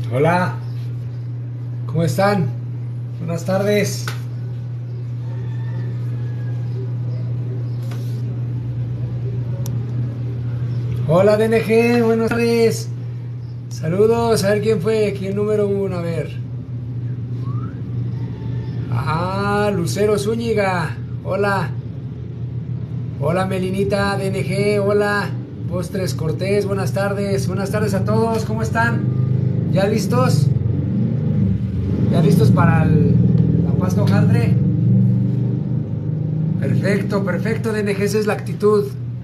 Hola, ¿cómo están? Buenas tardes. Hola DNG, buenas tardes. Saludos, a ver quién fue, quién número uno, a ver. Ah, Lucero Zúñiga, hola. Hola Melinita, DNG, hola. Postres Cortés, buenas tardes a todos, ¿cómo están? ¿Ya listos? ¿Ya listos para la pasta hojaldre? Perfecto, perfecto DNG, esa es la actitud.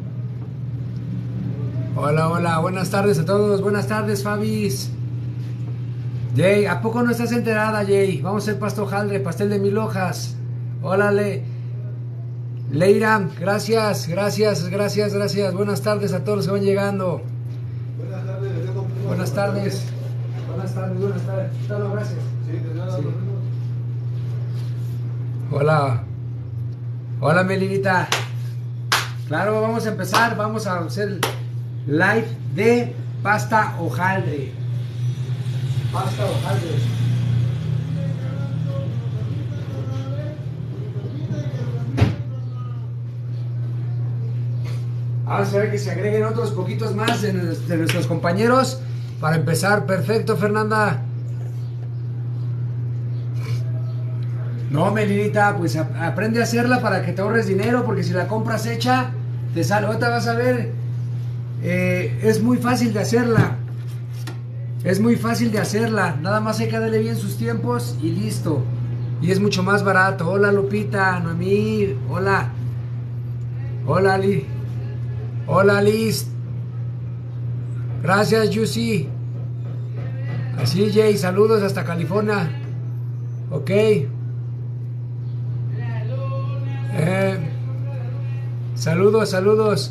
Hola, hola, buenas tardes a todos, buenas tardes Fabis. Jay, ¿a poco no estás enterada, Jay? Vamos a hacer pasto hojaldre, pastel de 1000 hojas. Hola, Leira, gracias, gracias, gracias, gracias. Buenas tardes a todos los que van llegando. Buenas tardes, les dejo un Buenas tardes. Buenas tardes, buenas tardes. Hasta gracias. Sí, de nada, Sí. nos vemos. Hola. Hola, Melinita. Claro, vamos a empezar. Vamos a hacer live de pasta hojaldre. Pasta hojaldre. Vamos a ver que se agreguen otros poquitos más de nuestros compañeros para empezar. Perfecto, Fernanda. No, Melinita, pues aprende a hacerla para que te ahorres dinero, porque si la compras hecha, te sale. Ahorita vas a ver, es muy fácil de hacerla. Es muy fácil de hacerla. Nada más hay que darle bien sus tiempos y listo. Y es mucho más barato. Hola, Lupita, Noemí, hola. Hola, Ali. Hola, Liz. Gracias, Yusi. Así, Jay, saludos hasta California. Ok. Saludos, saludos.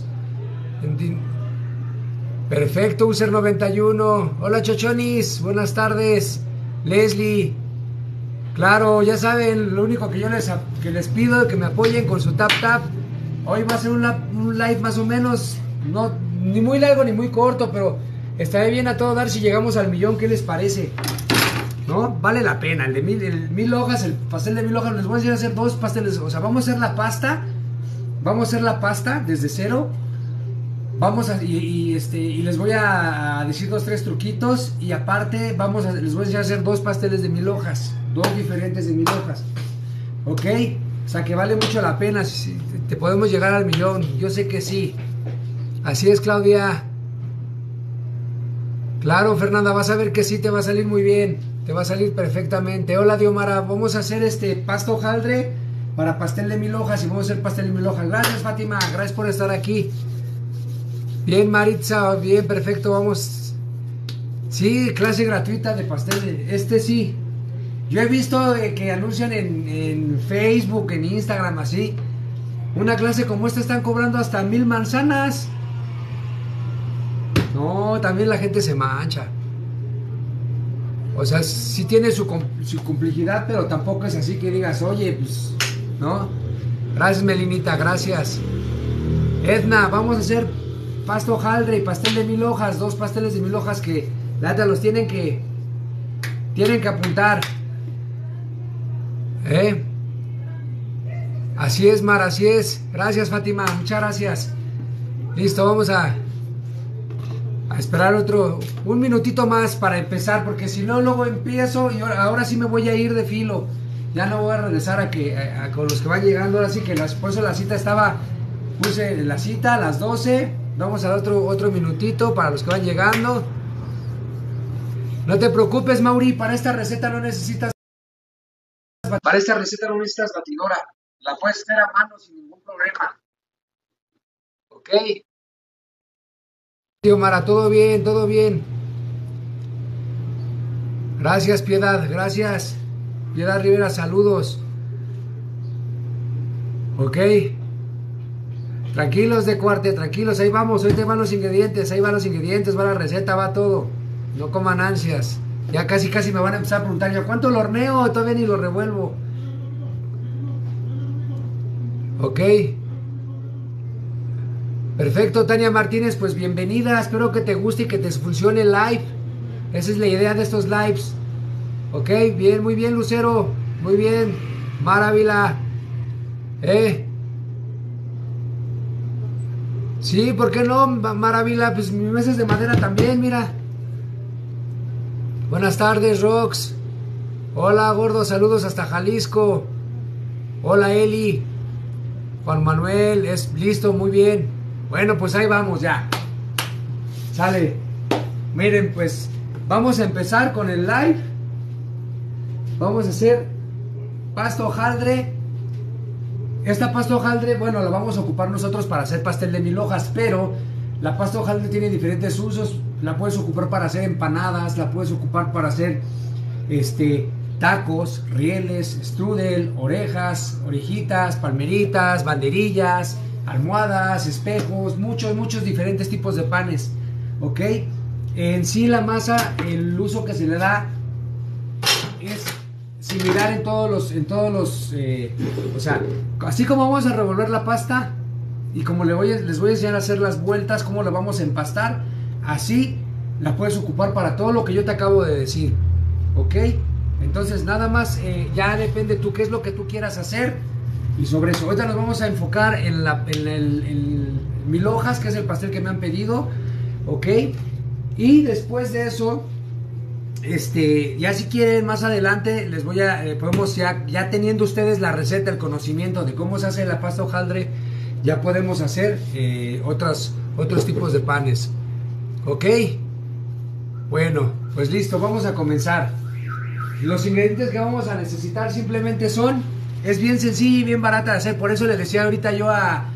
Perfecto, User 91. Hola, Chochonis. Buenas tardes. Leslie. Claro, ya saben, lo único que yo les pido es que me apoyen con su tap tap. Hoy va a ser un live más o menos, no, ni muy largo ni muy corto, pero estaré bien a todo dar si llegamos al 1,000,000. ¿Qué les parece? ¿No? Vale la pena. El de 1000 hojas, el pastel de 1000 hojas, les voy a enseñar a hacer 2 pasteles. O sea, vamos a hacer la pasta. Vamos a hacer la pasta desde cero. Vamos a, y les voy a decir 2, 3 truquitos. Y aparte, les voy a enseñar a hacer 2 pasteles de 1000 hojas. 2 diferentes de 1000 hojas. ¿Ok? O sea, que vale mucho la pena. Si te podemos llegar al 1,000,000. Yo sé que sí. Así es, Claudia. Claro, Fernanda, vas a ver que sí te va a salir muy bien. Te va a salir perfectamente. Hola, Diomara. Vamos a hacer pasta hojaldre para pastel de 1000 hojas. Y vamos a hacer pastel de 1000 hojas. Gracias, Fátima. Gracias por estar aquí. Bien, Maritza. Bien, perfecto. Vamos. Sí, clase gratuita de pastel. Sí. Yo he visto que anuncian en Facebook, en Instagram, así. Una clase como esta están cobrando hasta 1000 manzanas. No, también la gente se mancha. O sea, sí tiene su complejidad, pero tampoco es así que digas, oye, pues, ¿no? Gracias, Melinita, gracias. Edna, vamos a hacer pasta hojaldre y pastel de 1000 hojas, 2 pasteles de 1000 hojas que la neta los tienen que apuntar. Así es, Mar, así es. Gracias, Fátima, muchas gracias. Listo, vamos a esperar un minutito más para empezar, porque si no, luego empiezo y ahora sí me voy a ir de filo. Ya no voy a regresar con los que van llegando. Ahora sí que por eso la cita puse la cita a las 12. Vamos a dar otro minutito para los que van llegando. No te preocupes, Mauri, para esta receta no necesitas batidora. La puedes hacer a mano sin ningún problema. Ok. Tío Mara, todo bien, todo bien. Gracias, Piedad, gracias. Piedad Rivera, saludos. Ok. Tranquilos de cuarte, tranquilos, ahí vamos, ahí van los ingredientes, va la receta, va todo. No coman ansias. Ya casi me van a empezar a preguntar, ¿ya cuánto lo horneo? Todavía ni lo revuelvo. Ok. Perfecto, Tania Martínez, pues bienvenida, espero que te guste y que te funcione el live. Esa es la idea de estos lives. Ok, bien, muy bien, Lucero. Muy bien. Maravilla. Sí, ¿por qué no? Maravilla. Pues mi mesa es de madera también, mira. Buenas tardes, Rox. Hola, gordo. Saludos hasta Jalisco. Hola, Eli. Juan Manuel. Es listo, muy bien. Bueno, pues ahí vamos ya. Sale. Miren, pues vamos a empezar con el live. Vamos a hacer pasta hojaldre. Esta pasta hojaldre, bueno, la vamos a ocupar nosotros para hacer pastel de 1000 hojas, pero la pasta hojaldre tiene diferentes usos. La puedes ocupar para hacer empanadas, la puedes ocupar para hacer tacos, rieles, strudel, orejas, orejitas, palmeritas, banderillas, almohadas, espejos, muchos diferentes tipos de panes. Ok, en sí la masa, el uso que se le da es similar en todos los, o sea, así como vamos a revolver la pasta y como les voy a enseñar a hacer las vueltas, cómo la vamos a empastar, así la puedes ocupar para todo lo que yo te acabo de decir. Ok, entonces nada más, ya depende tú qué es lo que tú quieras hacer y sobre eso. Ahorita nos vamos a enfocar en el 1000 hojas, que es el pastel que me han pedido. Ok, y después de eso, ya si quieren más adelante les voy a, podemos ya teniendo ustedes la receta, el conocimiento de cómo se hace la pasta hojaldre, ya podemos hacer otros tipos de panes. Ok, bueno, pues listo, vamos a comenzar. Los ingredientes que vamos a necesitar simplemente es bien sencilla y bien barata de hacer. Por eso le decía ahorita yo a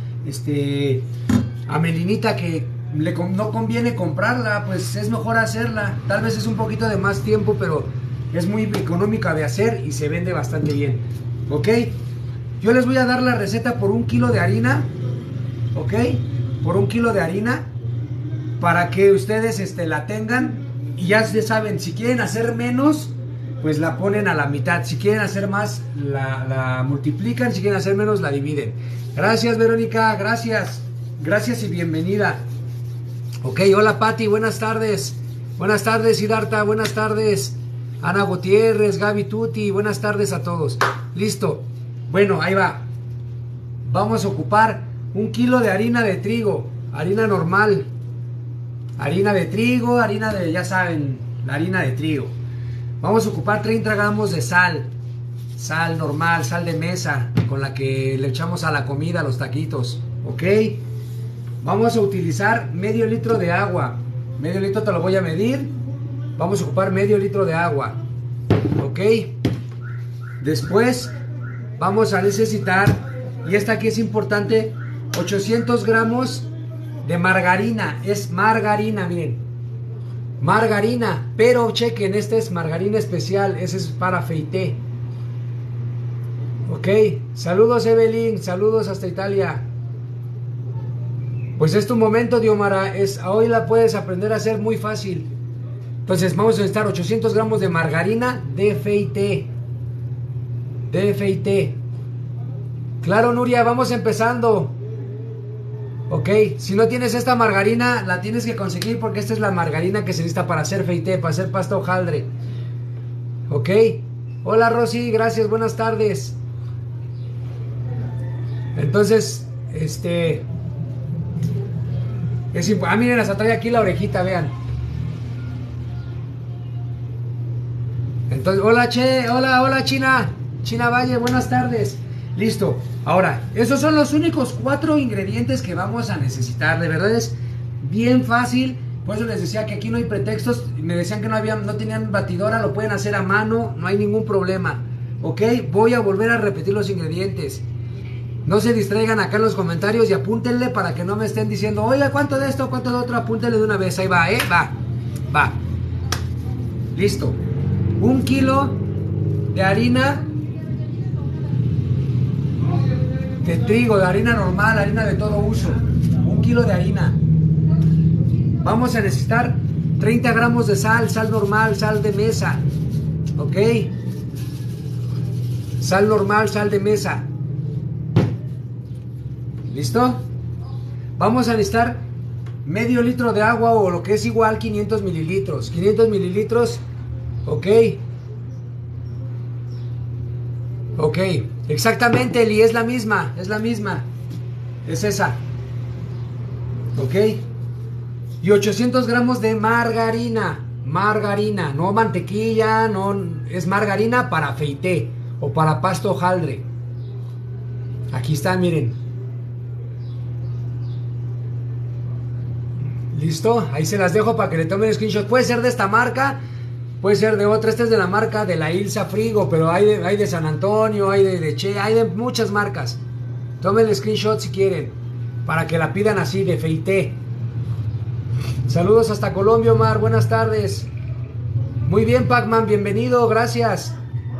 Melinita que no conviene comprarla, pues es mejor hacerla. Tal vez es un poquito de más tiempo, pero es muy económica de hacer y se vende bastante bien. Ok, yo les voy a dar la receta por 1 kilo de harina. Ok, por 1 kilo de harina, para que ustedes la tengan y ya se saben, si quieren hacer menos, pues la ponen a la mitad. Si quieren hacer más, la multiplican. Si quieren hacer menos, la dividen. Gracias, Verónica, gracias y bienvenida. Ok, hola Pati, buenas tardes. Buenas tardes, Siddhartha, buenas tardes. Ana Gutiérrez, Gaby Tuti, buenas tardes a todos. Listo. Bueno, ahí va. Vamos a ocupar 1 kilo de harina de trigo, harina normal. Harina de trigo, ya saben, la harina de trigo. Vamos a ocupar 30 gramos de sal. Sal normal, sal de mesa, con la que le echamos a la comida, a los taquitos. Ok. Vamos a utilizar medio litro de agua. Medio litro te lo voy a medir. Vamos a ocupar medio litro de agua. Ok. Después vamos a necesitar, y esta aquí es importante, 800 gramos de margarina. Es margarina, miren. Margarina. Pero chequen, esta es margarina especial. Ese es para feité. Ok. Saludos, Evelyn. Saludos hasta Italia. Pues es tu momento, Diomara, hoy la puedes aprender a hacer muy fácil. Entonces vamos a necesitar 800 gramos de margarina de feité. De feité. Claro, Nuria, vamos empezando. Ok, si no tienes esta margarina, la tienes que conseguir porque esta es la margarina que se necesita para hacer feité, para hacer pasta hojaldre. Ok, hola Rosy, gracias, buenas tardes. Entonces, miren, hasta trae aquí la orejita, vean. Entonces, hola hola China Valle, buenas tardes. Listo, ahora, esos son los únicos 4 ingredientes que vamos a necesitar. De verdad es bien fácil. Por eso les decía que aquí no hay pretextos. Me decían que no tenían batidora, lo pueden hacer a mano, no hay ningún problema. Ok, voy a volver a repetir los ingredientes. No se distraigan acá en los comentarios y apúntenle para que no me estén diciendo, oiga, ¿cuánto de esto, cuánto de otro? Apúntenle de una vez, ahí va, va. Listo. 1 kilo de harina de trigo, de harina normal, harina de todo uso. 1 kilo de harina. Vamos a necesitar 30 gramos de sal, sal normal, sal de mesa. Ok. Sal normal, sal de mesa. ¿Listo? Vamos a necesitar medio litro de agua o lo que es igual 500 mililitros. 500 mililitros, ok. Ok, exactamente, Eli, es la misma, es esa. Ok. Y 800 gramos de margarina, no mantequilla, no, es margarina para afeité o para pasto hojaldre. Aquí está, miren. ¿Listo? Ahí se las dejo para que le tomen screenshot. Puede ser de esta marca, puede ser de otra. Esta es de la marca de la Ilsa Frigo, pero hay de San Antonio, hay de Che, hay de muchas marcas. Tomen el screenshot si quieren, para que la pidan así, de Feité. Saludos hasta Colombia, Omar, buenas tardes. Muy bien, Pac-Man, bienvenido, gracias.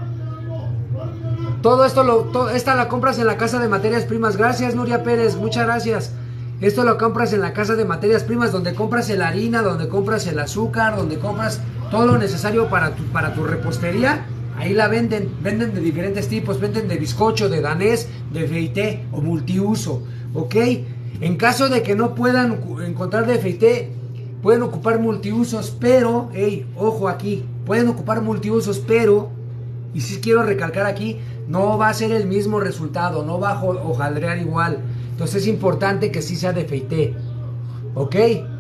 Todo esto, esta la compras en la casa de materias primas. Gracias, Nuria Pérez, muchas gracias. Esto lo compras en la casa de materias primas, donde compras la harina, donde compras el azúcar, donde compras todo lo necesario para tu repostería. Ahí la venden de diferentes tipos, venden de bizcocho, de danés, de feité o multiuso, ¿ok? En caso de que no puedan encontrar de feité, pueden ocupar multiusos, pero, hey, ojo aquí, pueden ocupar multiusos, pero, y sí quiero recalcar aquí, no va a ser el mismo resultado, no va a hojaldrear igual. Entonces es importante que sí sea de feité, ¿ok?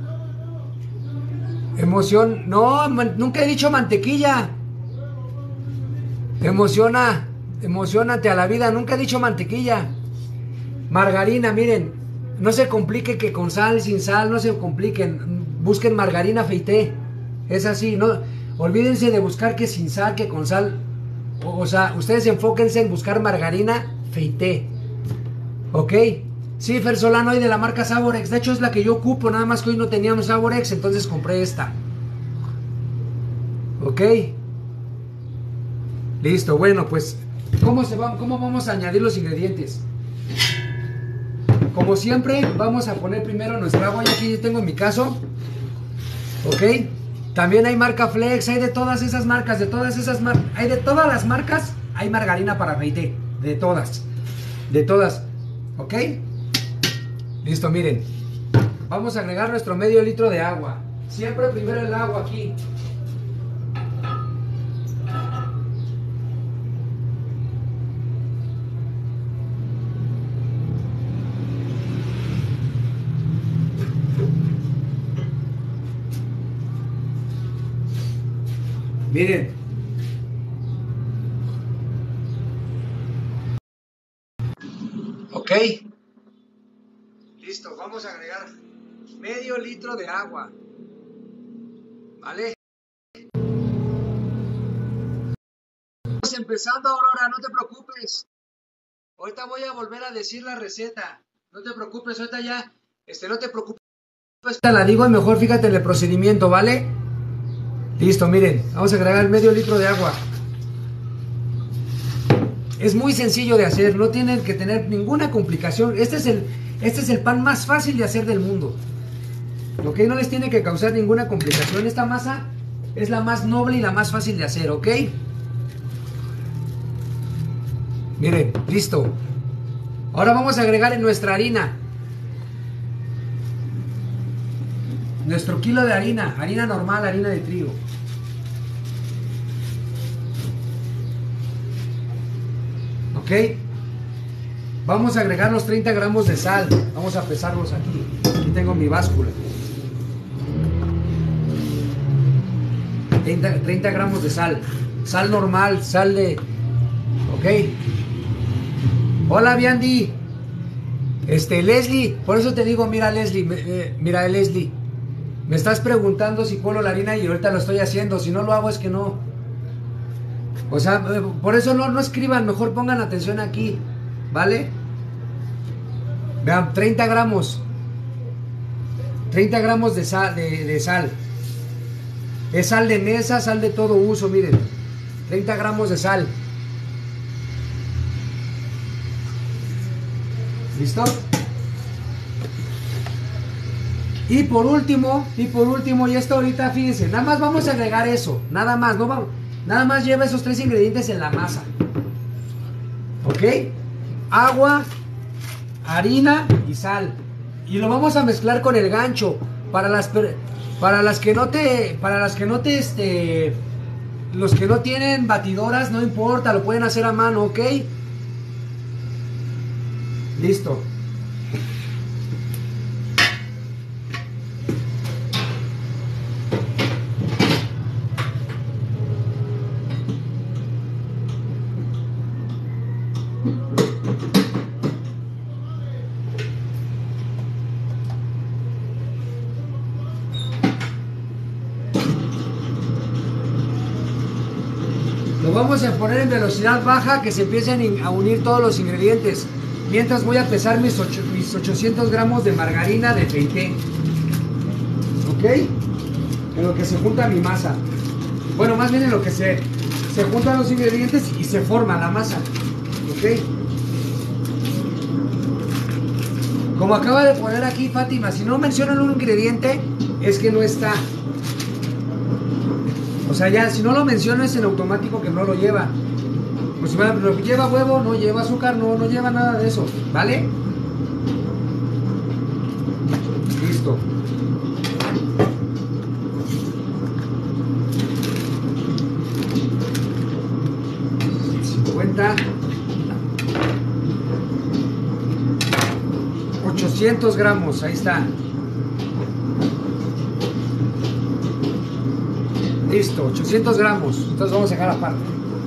Emoción, no, nunca he dicho mantequilla. Emocionate a la vida, nunca he dicho mantequilla. Margarina, miren, no se complique que con sal, sin sal, no se compliquen. Busquen margarina feité, es así, no, olvídense de buscar que sin sal, que con sal. O sea, ustedes enfóquense en buscar margarina feité, ¿ok? Sí, Fer Solano, hay de la marca Saborex. De hecho es la que yo ocupo, nada más que hoy no teníamos Saborex, entonces compré esta. ¿Ok? Listo, bueno, pues ¿cómo vamos a añadir los ingredientes? Como siempre, vamos a poner primero nuestra agua. Y aquí yo tengo en mi caso, ¿ok? También hay marca Flex, hay de todas esas marcas, hay de todas las marcas, hay margarina para feité, de todas, ¿ok? Listo, miren, vamos a agregar nuestro medio litro de agua, siempre primero el agua aquí. Miren, ok, listo, vamos a agregar medio litro de agua, ¿vale? Estamos empezando, Aurora, no te preocupes, ahorita voy a volver a decir la receta, no te preocupes, ahorita ya, no te preocupes, te la digo y mejor fíjate en el procedimiento, ¿vale? Listo, miren, vamos a agregar medio litro de agua. Es muy sencillo de hacer, no tienen que tener ninguna complicación. Este es el pan más fácil de hacer del mundo. ¿Ok? No les tiene que causar ninguna complicación. Esta masa es la más noble y la más fácil de hacer, ¿ok? Miren, listo. Ahora vamos a agregar en nuestra harina. Nuestro kilo de harina normal, harina de trigo. ¿Ok? Vamos a agregar los 30 gramos de sal. Vamos a pesarlos aquí. Aquí tengo mi báscula. 30 gramos de sal. Sal normal, sal de... ¿Ok? Hola, Biandy. Leslie, por eso te digo, mira, Leslie, Leslie. Me estás preguntando si cuelo la harina y ahorita lo estoy haciendo. Si no lo hago es que no. O sea, por eso no escriban, mejor pongan atención aquí, ¿vale? Vean, 30 gramos. 30 gramos de sal, sal. Es sal de mesa, sal de todo uso, miren. 30 gramos de sal. ¿Listo? Y por último, y esto ahorita, fíjense, nada más vamos a agregar eso, nada más, no vamos, nada más lleva esos 3 ingredientes en la masa. ¿Ok? Agua, harina y sal. Y lo vamos a mezclar con el gancho. para las que no te, los que no tienen batidoras, no importa, lo pueden hacer a mano, ¿ok? Listo. Lo vamos a poner en velocidad baja, que se empiecen a unir todos los ingredientes. Mientras voy a pesar mis 800 gramos de margarina de Feité. ¿Ok? En lo que se junta mi masa. Bueno, más bien en lo que se juntan los ingredientes y se forma la masa. ¿Ok? Como acaba de poner aquí Fátima, si no mencionan un ingrediente, es que no está. O sea, ya, si no lo menciono es en automático que no lo lleva. Pues si lleva huevo, no lleva azúcar, no lleva nada de eso, ¿vale? Listo. $50. 800 gramos, ahí está. Listo, 800 gramos. Entonces vamos a dejar aparte.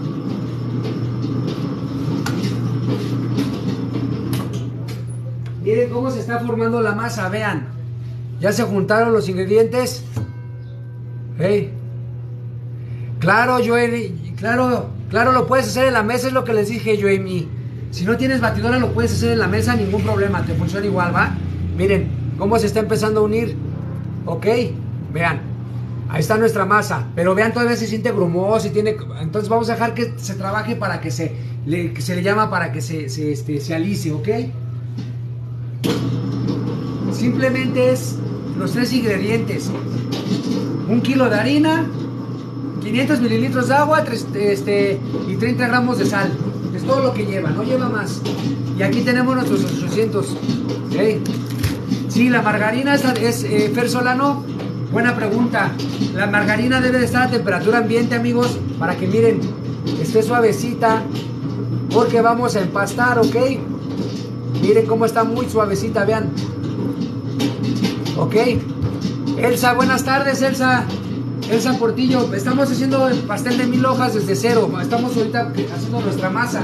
Miren cómo se está formando la masa, vean. Ya se juntaron los ingredientes. Hey. Claro, Joey, claro, lo puedes hacer en la mesa, es lo que les dije, Joey. Si no tienes batidora, lo puedes hacer en la mesa, ningún problema, te funciona igual, ¿va? Miren cómo se está empezando a unir. Ok, vean. Ahí está nuestra masa, pero vean, todavía se siente grumoso y tiene... Entonces vamos a dejar que se trabaje para que se le llama para que se alice, ¿ok? Simplemente es los 3 ingredientes. 1 kilo de harina, 500 mililitros de agua y 30 gramos de sal. Es todo lo que lleva, no lleva más. Y aquí tenemos nuestros 800. ¿Ok? Sí, la margarina es Fer Solano. Buena pregunta. La margarina debe de estar a temperatura ambiente, amigos, para que miren, esté suavecita, porque vamos a empastar, ¿ok? Miren cómo está muy suavecita, vean. ¿Ok? Elsa, buenas tardes, Elsa. Elsa Portillo, estamos haciendo el pastel de 1000 hojas desde cero. Estamos ahorita haciendo nuestra masa.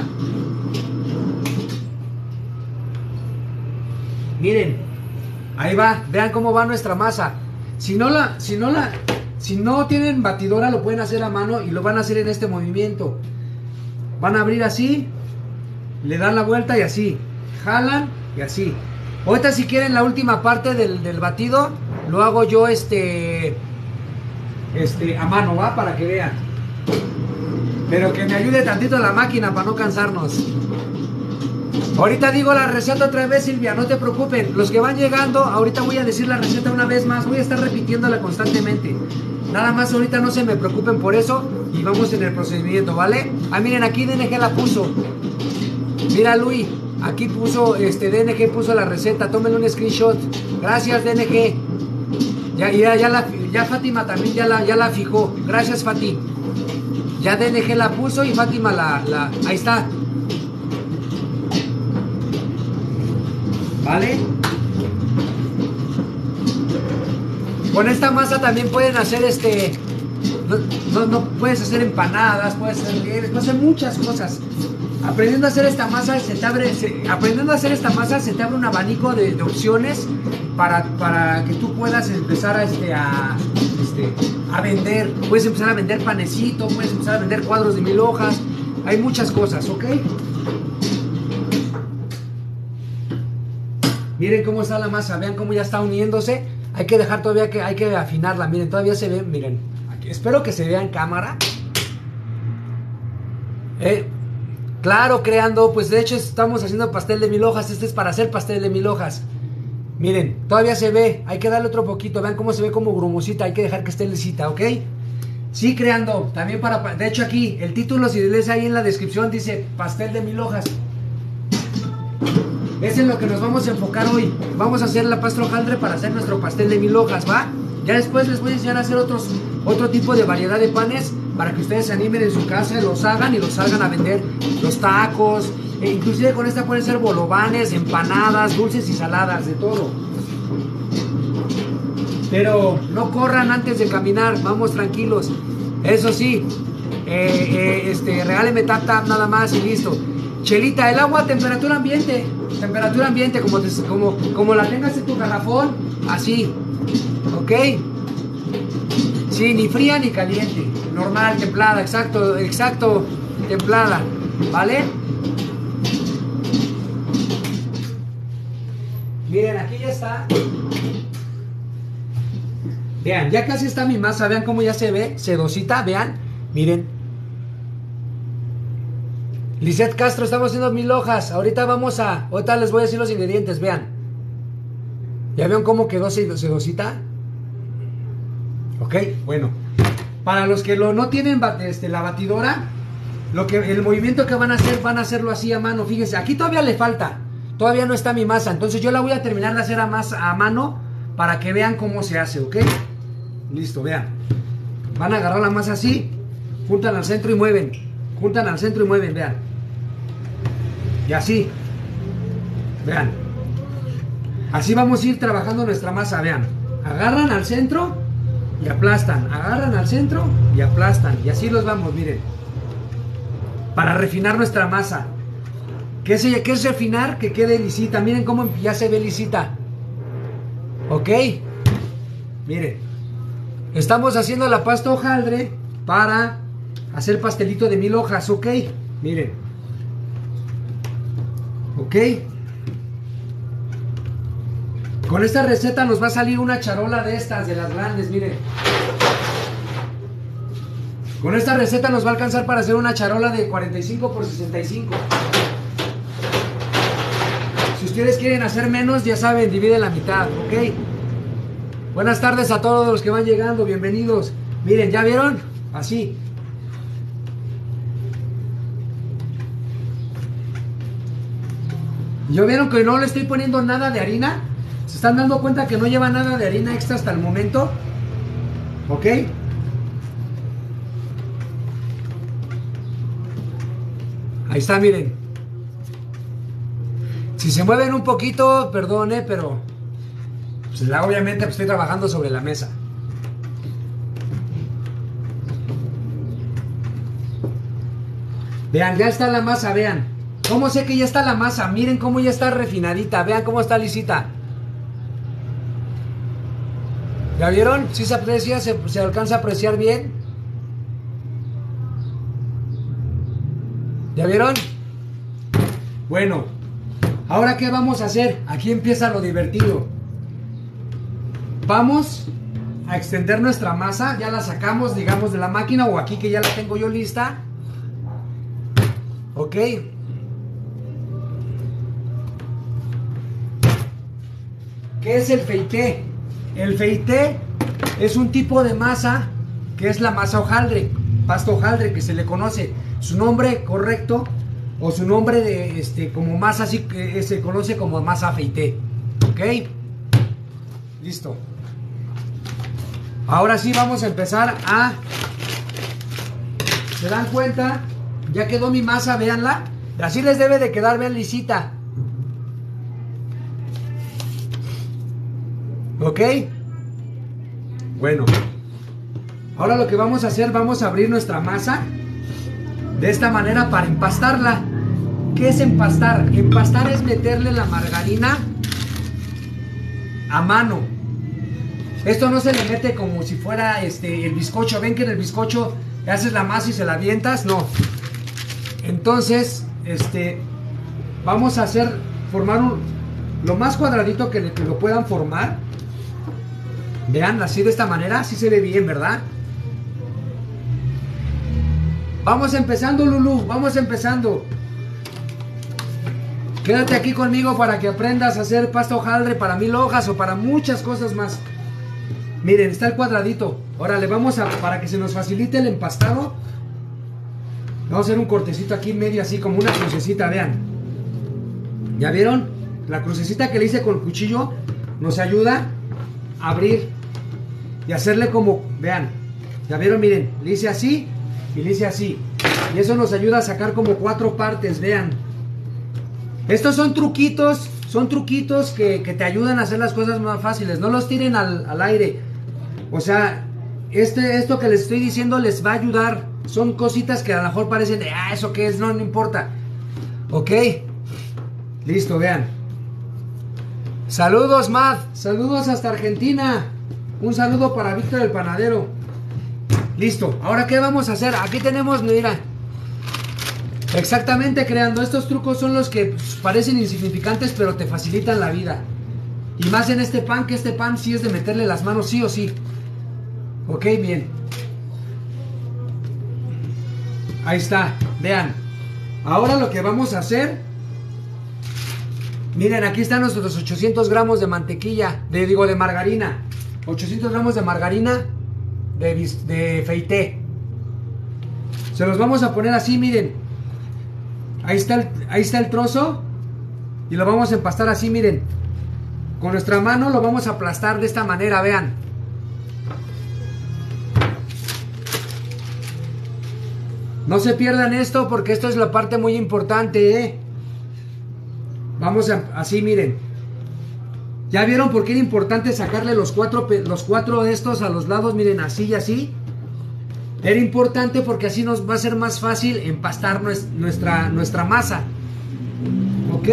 Miren, ahí va, vean cómo va nuestra masa. Si no tienen batidora, lo pueden hacer a mano y lo van a hacer en este movimiento. Van a abrir así, le dan la vuelta y así, jalan y así. Ahorita si quieren la última parte del batido, lo hago yo a mano, ¿va? Para que vean. Pero que me ayude tantito la máquina para no cansarnos. Ahorita digo la receta otra vez, Silvia, no te preocupen. Los que van llegando, ahorita voy a decir la receta una vez más. Voy a estar repitiéndola constantemente. Nada más ahorita no se me preocupen por eso. Y vamos en el procedimiento, ¿vale? Ah, miren, aquí DNG la puso. Mira, Luis, aquí puso, DNG puso la receta. Tómenle un screenshot. Gracias, DNG. Ya Fátima también ya la fijó. Gracias, Fati. Ya DNG la puso y Fátima ahí está. ¿Vale? Con esta masa también pueden hacer no puedes hacer empanadas, puedes hacer muchas cosas. Aprendiendo a hacer esta masa se te abre un abanico de opciones para que tú puedas empezar a vender. Puedes empezar a vender panecito, puedes empezar a vender cuadros de 1000 hojas. Hay muchas cosas, ¿ok? Miren cómo está la masa, vean cómo ya está uniéndose. Hay que dejar todavía hay que afinarla. Miren, todavía se ve, miren. Aquí, espero que se vea en cámara. Claro, creando, pues de hecho estamos haciendo pastel de 1000 hojas. Este es para hacer pastel de 1000 hojas. Miren, todavía se ve. Hay que darle otro poquito. Vean cómo se ve como grumosita. Hay que dejar que esté lisita, ¿ok? Sí, creando. También de hecho aquí, el título, si lees ahí en la descripción, dice pastel de 1000 hojas. Es en lo que nos vamos a enfocar hoy. Vamos a hacer la pasta hojaldre para hacer nuestro pastel de 1000 hojas, ¿va? Ya después les voy a enseñar a hacer otro tipo de variedad de panes para que ustedes se animen en su casa, los hagan y los salgan a vender. Los tacos, inclusive con esta pueden ser bolovanes, empanadas, dulces y saladas, de todo. Pero no corran antes de caminar, vamos tranquilos. Eso sí, regáleme tap tap nada más y listo. Chelita, el agua a temperatura ambiente, como la tengas en tu garrafón, así, ¿ok? Sí, ni fría ni caliente, normal, templada, exacto, templada, ¿vale? Miren, aquí ya está. Vean, ya casi está mi masa, vean cómo ya se ve, sedosita, vean, miren. Lisette Castro, estamos haciendo 1000 hojas. Ahorita les voy a decir los ingredientes, vean. ¿Ya vieron cómo quedó sedosita? Ok, bueno. Para los que no tienen la batidora, el movimiento que van a hacerlo así a mano. Fíjense, aquí todavía le falta. Todavía no está mi masa. Entonces yo la voy a terminar de hacer a mano para que vean cómo se hace, ¿ok? Listo, vean. Van a agarrar la masa así, juntan al centro y mueven. Vean. Y así, vean. Así vamos a ir trabajando nuestra masa, vean. Agarran al centro y aplastan. Agarran al centro y aplastan. Y así los vamos, miren. Para refinar nuestra masa. ¿Qué es refinar? Que quede lisita. Miren cómo ya se ve lisita. ¿Ok? Miren. Estamos haciendo la pasta hojaldre para hacer pastelito de 1000 hojas, ¿ok? Miren. ¿Ok? Con esta receta nos va a salir una charola de estas, de las grandes, miren. Con esta receta nos va a alcanzar para hacer una charola de 45 por 65. Si ustedes quieren hacer menos, ya saben, dividen la mitad, ¿ok? Buenas tardes a todos los que van llegando, bienvenidos. Miren, ¿ya vieron? Así. ¿Ya vieron que no le estoy poniendo nada de harina? ¿Se están dando cuenta que no lleva nada de harina extra hasta el momento? ¿Ok? Ahí está, miren. Si se mueven un poquito, perdone, pero pues, obviamente pues, estoy trabajando sobre la mesa. Vean, ya está la masa, vean. ¿Cómo sé que ya está la masa? Miren cómo ya está refinadita. Vean cómo está lisita. ¿Ya vieron? ¿Sí se aprecia? ¿Se alcanza a apreciar bien? ¿Ya vieron? Bueno, ¿ahora qué vamos a hacer? Aquí empieza lo divertido. Vamos a extender nuestra masa. Ya la sacamos, digamos, de la máquina o aquí que ya la tengo yo lista. ¿Ok? ¿Qué es el feuilleté? El feuilleté es un tipo de masa que es la masa hojaldre, pasta hojaldre que se le conoce. Su nombre correcto o su nombre de como masa así que se conoce como masa feuilleté. ¿Ok? Listo. Ahora sí vamos a empezar a... ¿Se dan cuenta? Ya quedó mi masa, véanla. Así les debe de quedar bien lisita. ¿Ok? Bueno, ahora lo que vamos a hacer, vamos a abrir nuestra masa de esta manera para empastarla. ¿Qué es empastar? Empastar es meterle la margarina a mano. Esto no se le mete como si fuera el bizcocho. ¿Ven que en el bizcocho haces la masa y se la avientas? No. Entonces, vamos a formar lo más cuadradito que lo puedan formar. Vean, así de esta manera, así se ve bien, ¿verdad? Vamos empezando, Lulu, vamos empezando. Quédate aquí conmigo para que aprendas a hacer pasta hojaldre para 1000 hojas o para muchas cosas más. Miren, está el cuadradito. Ahora le vamos para que se nos facilite el empastado. Vamos a hacer un cortecito aquí en medio, así como una crucecita, vean. ¿Ya vieron? La crucecita que le hice con el cuchillo nos ayuda a abrir y hacerle como, vean, ya vieron, miren, le hice así y le hice así. Y eso nos ayuda a sacar como 4 partes, vean. Estos son truquitos que te ayudan a hacer las cosas más fáciles. No los tiren al aire. O sea, esto que les estoy diciendo les va a ayudar. Son cositas que a lo mejor parecen de, ¿eso qué es? No, no importa. Ok. Listo, vean. Saludos, Mad. Saludos hasta Argentina. Un saludo para Víctor el Panadero. Listo. Ahora, ¿qué vamos a hacer? Aquí tenemos, mira. Exactamente, creando. Estos trucos son los que parecen insignificantes, pero te facilitan la vida. Y más en este pan, que este pan sí es de meterle las manos sí o sí. Ok, bien. Ahí está, vean. Ahora lo que vamos a hacer, miren, aquí están nuestros 800 gramos de mantequilla, de margarina. 800 gramos de margarina de Feité. Se los vamos a poner así, miren. Ahí está el trozo. Y lo vamos a empastar así, miren. Con nuestra mano lo vamos a aplastar de esta manera, vean. No se pierdan esto porque esto es la parte muy importante, ¿eh? Vamos a, así, miren. ¿Ya vieron por qué era importante sacarle los cuatro de estos a los lados? Miren, así y así. Era importante porque así nos va a ser más fácil empastar nuestra masa. ¿Ok?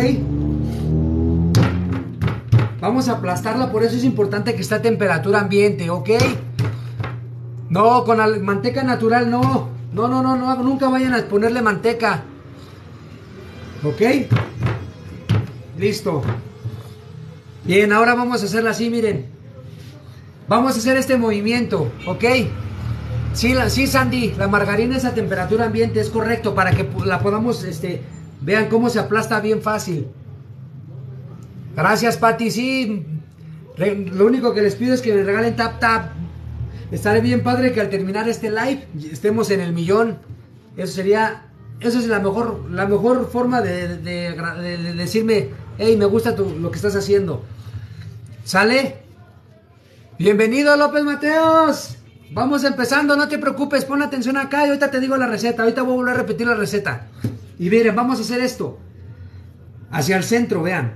Vamos a aplastarla, por eso es importante que esté a temperatura ambiente, ¿ok? No, con la manteca natural no. No, nunca vayan a ponerle manteca. ¿Ok? Listo. Bien, ahora vamos a hacerla así, miren. Vamos a hacer este movimiento, ¿ok? Sí, Sandy, la margarina es a temperatura ambiente, es correcto, para que la podamos, vean cómo se aplasta bien fácil. Gracias, Pati, sí. Lo único que les pido es que me regalen tap. Estaré bien padre que al terminar este live estemos en el 1,000,000. Eso es la mejor forma de decirme, hey, me gusta lo que estás haciendo. ¿Sale? Bienvenido, López Mateos. Vamos empezando, no te preocupes, pon atención acá y ahorita te digo la receta. Ahorita voy a volver a repetir la receta. Y miren, vamos a hacer esto. Hacia el centro, vean.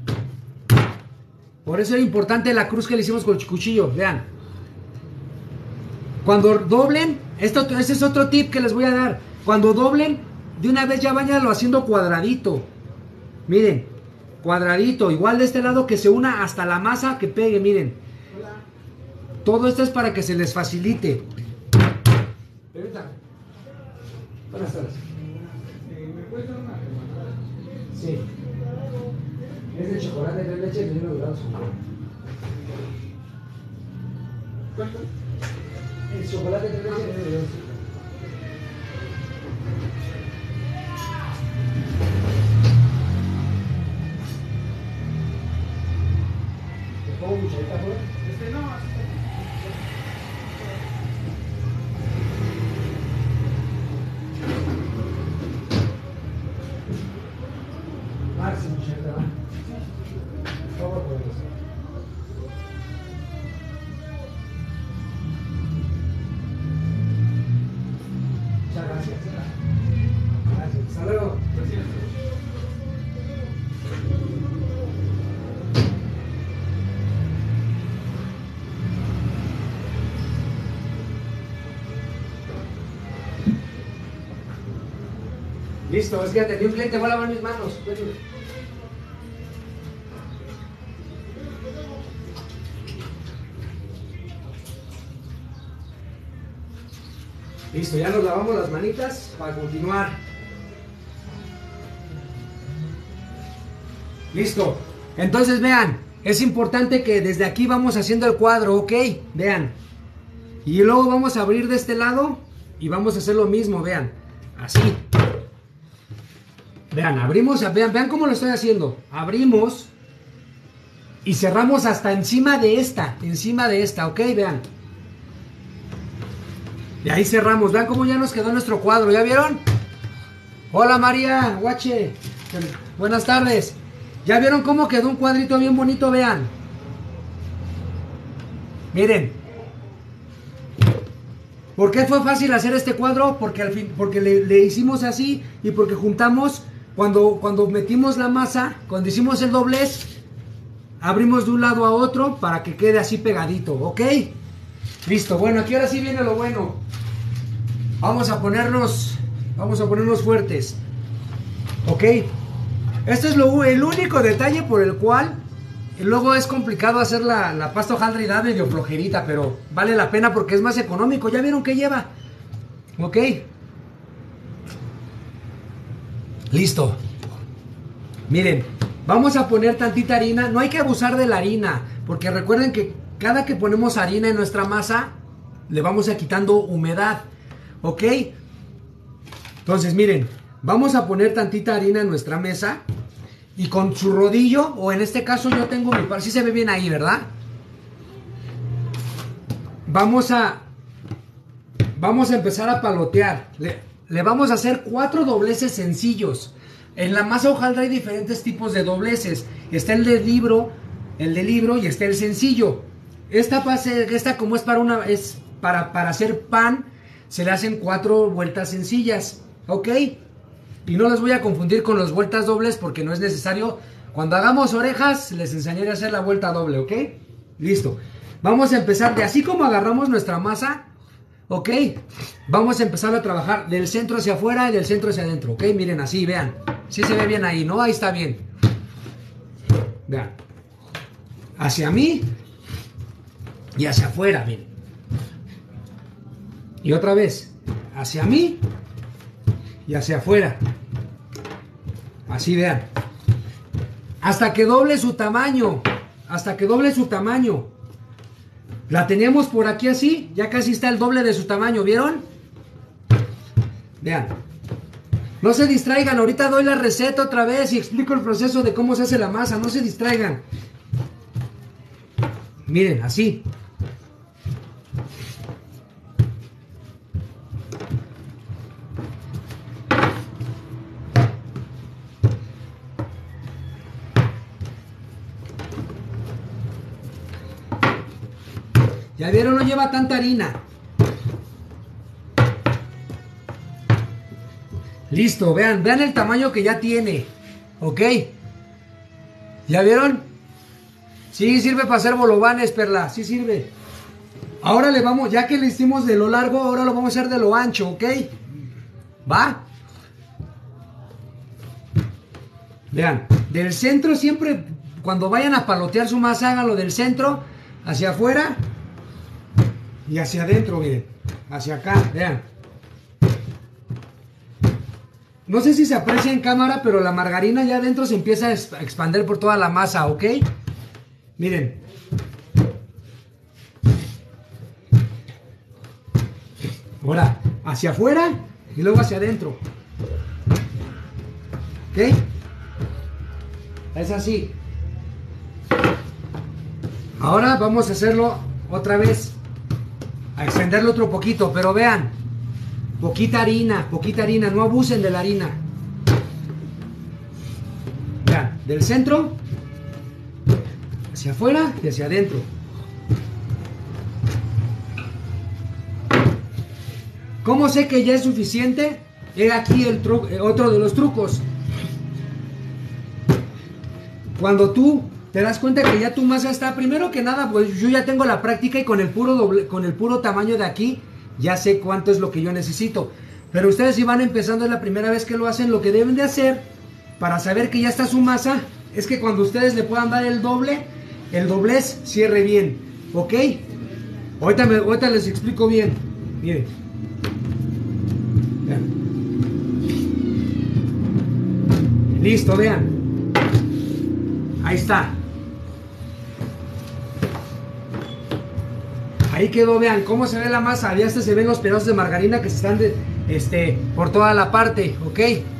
Por eso es importante la cruz que le hicimos con el cuchillo, vean. Cuando doblen, este es otro tip que les voy a dar. Cuando doblen, de una vez ya váyanlo haciendo cuadradito. Miren, cuadradito. Igual de este lado que se una hasta la masa que pegue, miren. Todo esto es para que se les facilite. Buenas tardes. ¿Me puedes dar una rebanada? Sí. Es de chocolate, de leche, de 1 grado. ¿Cuánto? El chocolate de leche de 1 grado. ¿Te pongo cucharita, por favor? No. Máximo, cucharita, ¿va? Por favor, por eso. Muchas gracias. Gracias. Hasta luego. Gracias. Listo, es que atendí un cliente, voy a lavar mis manos. Listo, ya nos lavamos las manitas para continuar. Listo. Entonces vean, es importante que desde aquí vamos haciendo el cuadro, ¿ok? Vean. Y luego vamos a abrir de este lado y vamos a hacer lo mismo, vean. Así. Vean, abrimos, vean cómo lo estoy haciendo. Abrimos y cerramos hasta encima de esta, ¿ok? Vean. Y ahí cerramos. Vean cómo ya nos quedó nuestro cuadro. ¿Ya vieron? Hola María, Guache. Buenas tardes. ¿Ya vieron cómo quedó un cuadrito bien bonito? Vean. Miren. ¿Por qué fue fácil hacer este cuadro? Porque al fin, porque le hicimos así y porque juntamos, cuando metimos la masa, cuando hicimos el doblez, abrimos de un lado a otro para que quede así pegadito, ¿ok? Listo, bueno, aquí ahora sí viene lo bueno. Vamos a ponernos fuertes, ¿ok? Este es el único detalle por el cual luego es complicado hacer la pasta hojaldre y da medio flojerita, pero vale la pena porque es más económico. ¿Ya vieron qué lleva? ¿Ok? Listo. Miren, vamos a poner tantita harina. No hay que abusar de la harina, porque recuerden que cada que ponemos harina en nuestra masa, le vamos a quitando humedad. ¿Ok? Entonces, miren, vamos a poner tantita harina en nuestra mesa. Y con su rodillo, o en este caso yo tengo mi par, sí se ve bien ahí, ¿verdad? Vamos a empezar a palotear. Le vamos a hacer 4 dobleces sencillos. En la masa hojaldre hay diferentes tipos de dobleces. Está el de libro y está el sencillo. Esta como es para hacer pan, se le hacen 4 vueltas sencillas, ¿ok? Y no les voy a confundir con las vueltas dobles porque no es necesario. Cuando hagamos orejas, les enseñaré a hacer la vuelta doble, ¿ok? Listo. Vamos a empezar de así como agarramos nuestra masa, ¿ok? Vamos a empezar a trabajar del centro hacia afuera y del centro hacia adentro, ¿ok? Miren así, vean. Sí se ve bien ahí, ¿no? Ahí está bien. Vean. Hacia mí y hacia afuera, miren. Y otra vez. Hacia mí y hacia afuera. Así, vean. Hasta que doble su tamaño. Hasta que doble su tamaño. La teníamos por aquí así. Ya casi está el doble de su tamaño. ¿Vieron? Vean. No se distraigan. Ahorita doy la receta otra vez y explico el proceso de cómo se hace la masa. No se distraigan. Miren, así. Ya vieron, no lleva tanta harina. Listo, vean el tamaño que ya tiene. ¿Ok? ¿Ya vieron? Sí, sirve para hacer bolovanes, Perla. Sí sirve. Ahora ya que le hicimos de lo largo, ahora lo vamos a hacer de lo ancho, ¿ok? ¿Va? Vean, del centro siempre, cuando vayan a palotear su masa, háganlo del centro hacia afuera. Y hacia adentro, miren. Hacia acá, vean. No sé si se aprecia en cámara, pero la margarina ya adentro se empieza a expandir por toda la masa, ¿ok? Miren. Ahora, hacia afuera y luego hacia adentro. ¿Ok? Es así. Ahora vamos a hacerlo otra vez. A extenderlo otro poquito, pero vean, poquita harina, no abusen de la harina. Vean, del centro hacia afuera y hacia adentro. ¿Cómo sé que ya es suficiente? He aquí otro de los trucos. Cuando tú te das cuenta que ya tu masa está, primero que nada, pues yo ya tengo la práctica y con el puro tamaño de aquí, ya sé cuánto es lo que yo necesito. Pero ustedes si van empezando, es la primera vez que lo hacen, lo que deben de hacer para saber que ya está su masa, es que cuando ustedes le puedan dar el doblez cierre bien, ¿ok? Ahorita les explico bien, miren. Vean. Listo, vean. Ahí está. Ahí quedó, vean cómo se ve la masa. Ya se ven los pedazos de margarina que se están por toda la parte, ¿ok?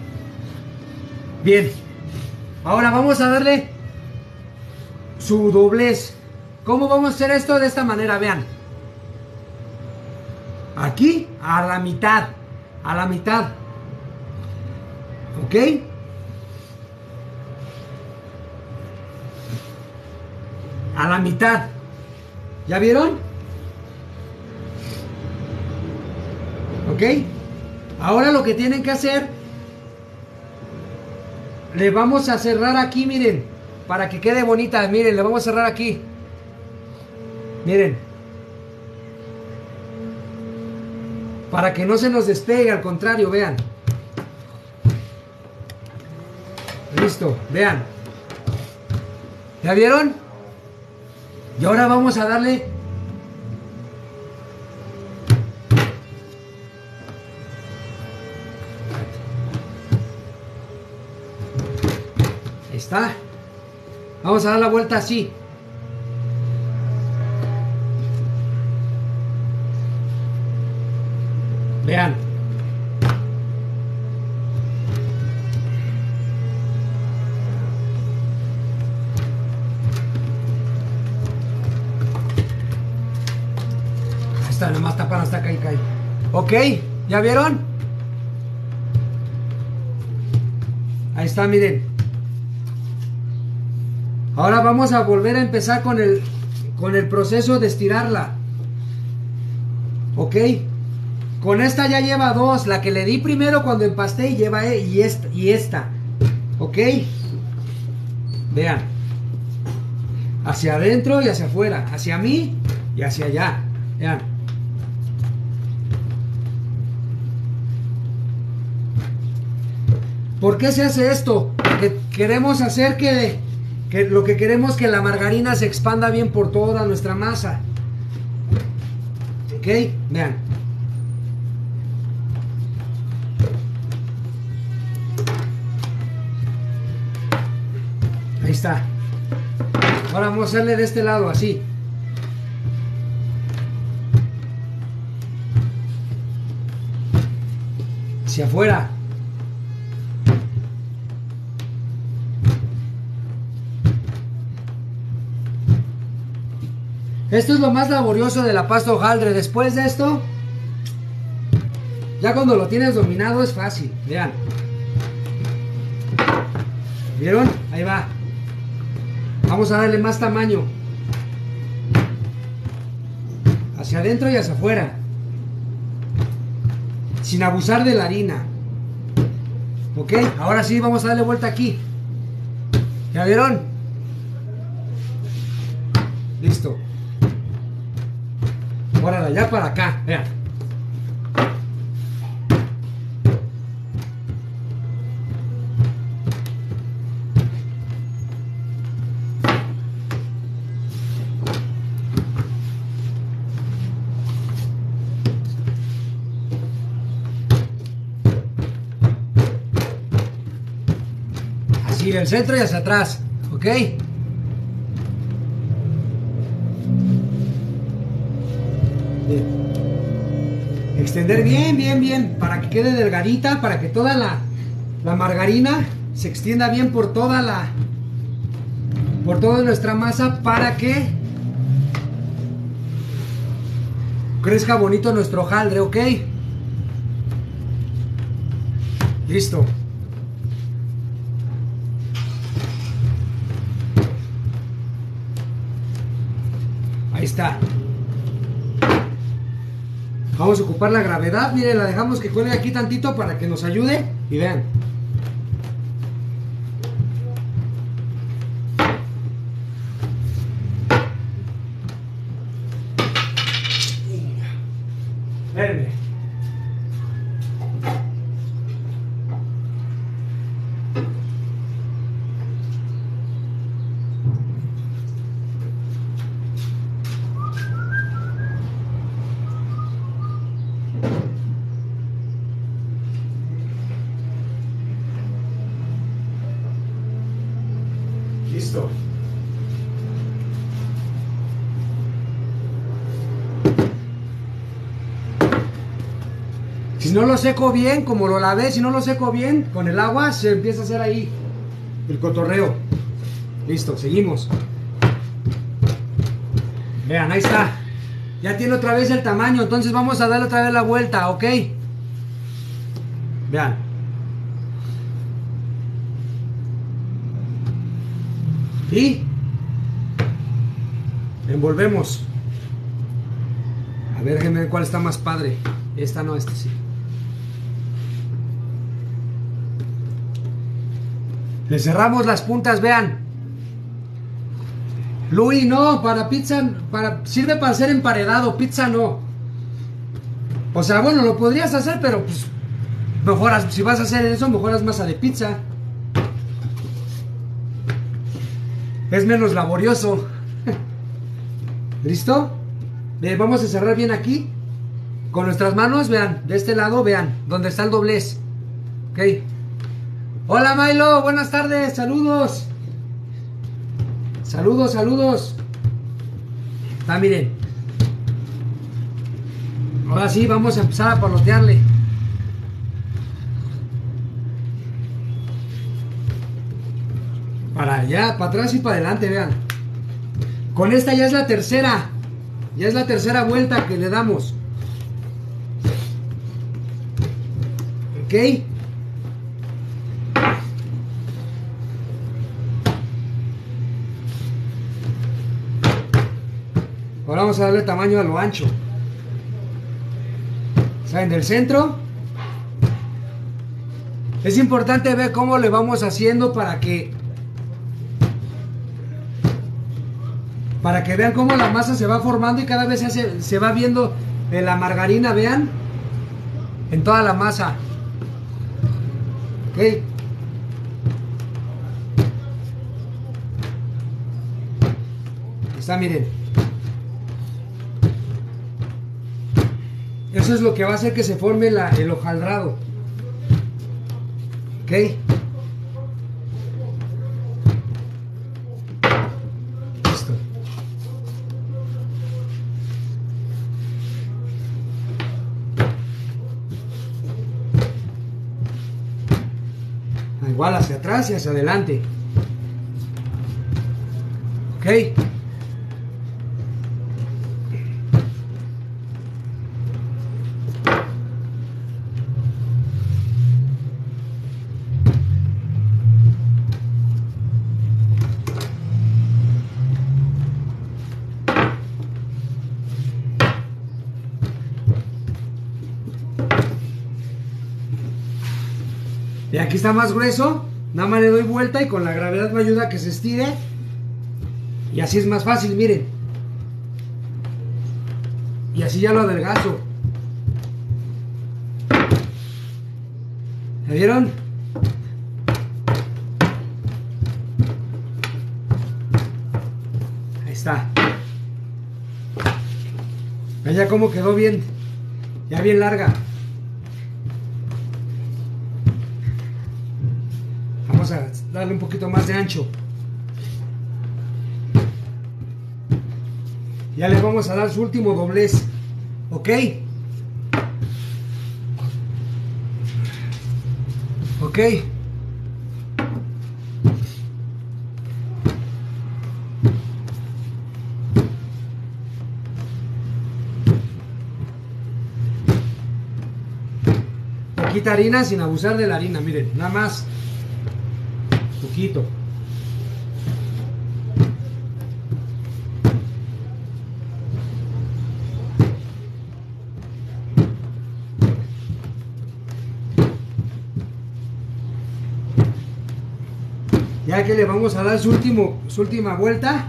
Bien. Ahora vamos a darle su doblez. ¿Cómo vamos a hacer esto? De esta manera, vean. Aquí a la mitad. A la mitad. ¿Ok? a la mitad. ¿Ya vieron? ¿Ok? Ahora lo que tienen que hacer, le vamos a cerrar aquí, miren, para que quede bonita. Miren, le vamos a cerrar aquí. Miren. Para que no se nos despegue, al contrario, vean. Listo, vean. ¿Ya vieron? Y ahora vamos a darle. Ahí está. Vamos a dar la vuelta así. Vean. Ahí está, nada más tapan hasta acá y cae. Ok, ¿ya vieron? Ahí está, miren. Ahora vamos a volver a empezar con el proceso de estirarla. Ok. Con esta ya lleva dos, la que le di primero cuando empasté y lleva y esta. ¿Ok? Vean. Hacia adentro y hacia afuera. Hacia mí y hacia allá. Vean. ¿Por qué se hace esto? Porque queremos hacer que lo que queremos es que la margarina se expanda bien por toda nuestra masa. ¿Ok? Vean. Ahí está. Ahora vamos a hacerle de este lado, así. Hacia afuera. Esto es lo más laborioso de la pasta hojaldre. Después de esto, ya cuando lo tienes dominado es fácil. Vean. ¿Vieron? Ahí va. Vamos a darle más tamaño. Hacia adentro y hacia afuera. Sin abusar de la harina. Ok, ahora sí vamos a darle vuelta aquí. ¿Ya vieron? Listo. Ahora de allá para acá. Vean. Así del centro y hacia atrás. ¿Ok? Bien. Extender bien, bien, bien, para que quede delgadita, para que toda la margarina se extienda bien por toda nuestra masa, para que crezca bonito nuestro hojaldre, ¿ok? Listo. Ahí está. Vamos a ocupar la gravedad. Miren, la dejamos que cuelgue aquí tantito para que nos ayude. Y vean. Espérenme. Listo. Si no lo seco bien, como lo lavé, si no lo seco bien, con el agua se empieza a hacer ahí el cotorreo. Listo, seguimos. Vean, ahí está. Ya tiene otra vez el tamaño, entonces vamos a darle otra vez la vuelta, ¿ok? Vean. Y Envolvemos. A ver, déjenme ver cuál está más padre. Esta no, esta sí. Le cerramos las puntas, vean. Luis, no, para pizza, sirve para hacer emparedado, pizza no. O sea, bueno, lo podrías hacer, pero pues mejoras, si vas a hacer eso, mejoras masa de pizza. Es menos laborioso. ¿Listo? Bien, vamos a cerrar bien aquí. Con nuestras manos, vean, de este lado, vean, donde está el doblez. Ok. Hola Milo, buenas tardes, saludos. Saludos, saludos. Miren. Ahora sí, vamos a empezar a palotearle. Para allá, para atrás y para adelante, vean. Con esta ya es la tercera. Ya es la tercera vuelta que le damos. Ok. Ahora vamos a darle tamaño a lo ancho. ¿Saben? Del centro. Es importante ver cómo le vamos haciendo para que vean cómo la masa se va formando y cada vez se va viendo la margarina, vean, en toda la masa. Ok. Está, miren. Eso es lo que va a hacer que se forme el hojaldrado. Ok. Listo. Igual hacia atrás y hacia adelante. Ok. Y aquí está más grueso, nada más le doy vuelta y con la gravedad me ayuda a que se estire. Y así es más fácil, miren. Y así ya lo adelgazo. ¿Ya vieron? Ahí está. Vean ya cómo quedó bien. Ya bien larga. Vamos a darle un poquito más de ancho. Ya le vamos a dar su último doblez. ¿Ok? ¿Ok? Poquita harina sin abusar de la harina, miren, nada más. Poquito. Ya que le vamos a dar su última vuelta.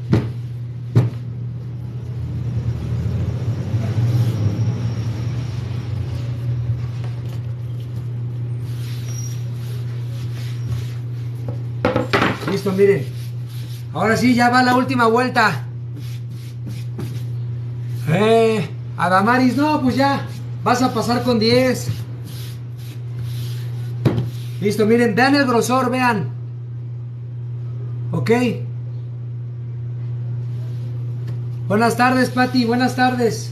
Listo, miren. Ahora sí, ya va la última vuelta. Adamaris, no, pues ya. Vas a pasar con 10. Listo, miren, vean el grosor, vean. Ok. Buenas tardes, Pati, buenas tardes.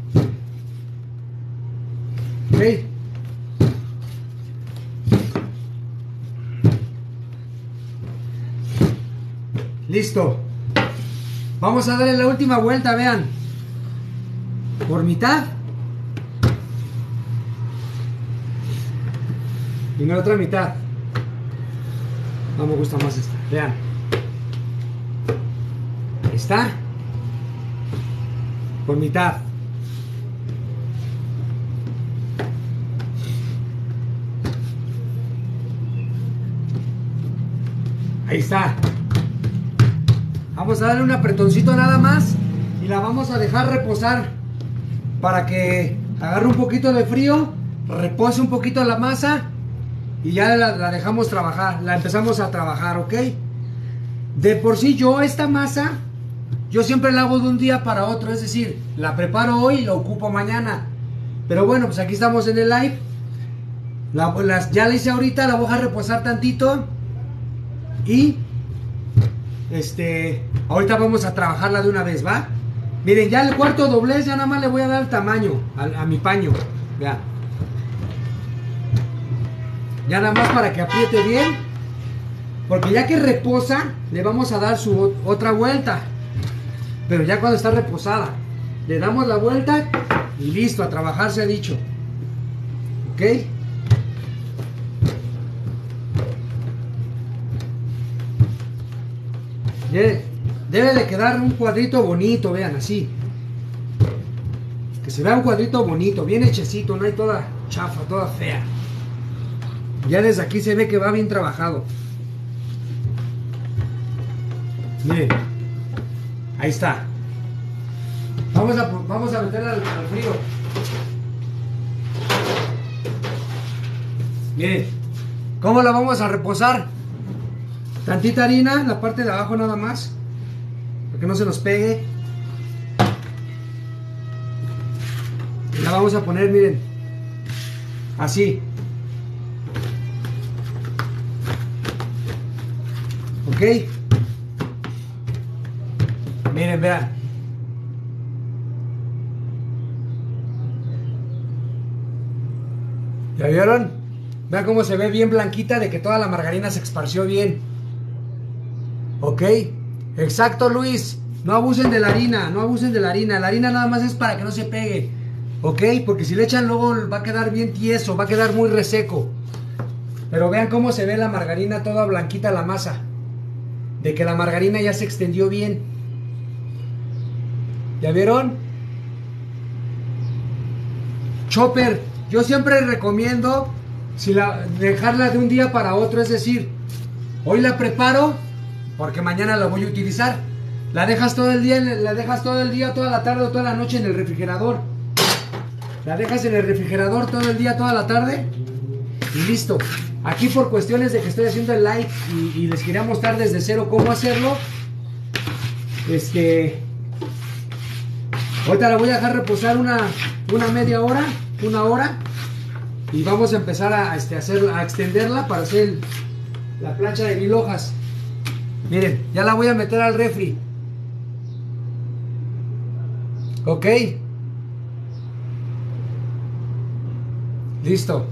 Ok. Listo. Vamos a darle la última vuelta, vean. Por mitad. Y la otra mitad. No me gusta más esta. Vean. Ahí está. con mitad. Ahí está. Vamos a darle un apretoncito nada más y la vamos a dejar reposar para que agarre un poquito de frío, repose un poquito la masa y ya la dejamos trabajar, la empezamos a trabajar, ¿ok? De por sí yo esta masa, yo siempre la hago de un día para otro, es decir, la preparo hoy y la ocupo mañana. Pero bueno, pues aquí estamos en el live. Ya la hice ahorita, la voy a dejar reposar tantito. Y ahorita vamos a trabajarla de una vez, ¿va? Miren, ya el cuarto doblez ya nada más le voy a dar el tamaño a mi paño. Vean. Ya nada más para que apriete bien. Porque ya que reposa, le vamos a dar su otra vuelta. Pero ya cuando está reposada, le damos la vuelta y listo, a trabajar se ha dicho. ¿Ok? Debe de quedar un cuadrito bonito, vean, así. Que se vea un cuadrito bonito, bien hechecito, no hay toda chafa, toda fea. Ya desde aquí se ve que va bien trabajado. Miren, ahí está. Vamos a meterla al frío. Miren, ¿cómo la vamos a reposar? Tantita harina, la parte de abajo nada más, para que no se nos pegue. Y la vamos a poner, miren, así. Ok. Miren, vean. ¿Ya vieron? Vean cómo se ve bien blanquita, de que toda la margarina se esparció bien. Ok, exacto, Luis. No abusen de la harina, no abusen de la harina. La harina nada más es para que no se pegue. Ok, porque si le echan luego va a quedar bien tieso, va a quedar muy reseco. Pero vean cómo se ve la margarina toda blanquita la masa. De que la margarina ya se extendió bien. ¿Ya vieron? Chopper, yo siempre recomiendo dejarla de un día para otro, es decir, hoy la preparo porque mañana la voy a utilizar. La dejas todo el día, toda la tarde o toda la noche en el refrigerador. La dejas en el refrigerador todo el día, toda la tarde y listo. Aquí por cuestiones de que estoy haciendo el live y les quería mostrar desde cero cómo hacerlo. Ahorita la voy a dejar reposar una media hora, una hora. Y vamos a empezar a extenderla para hacer la plancha de 1000 hojas. Miren, ya la voy a meter al refri. Ok. Listo.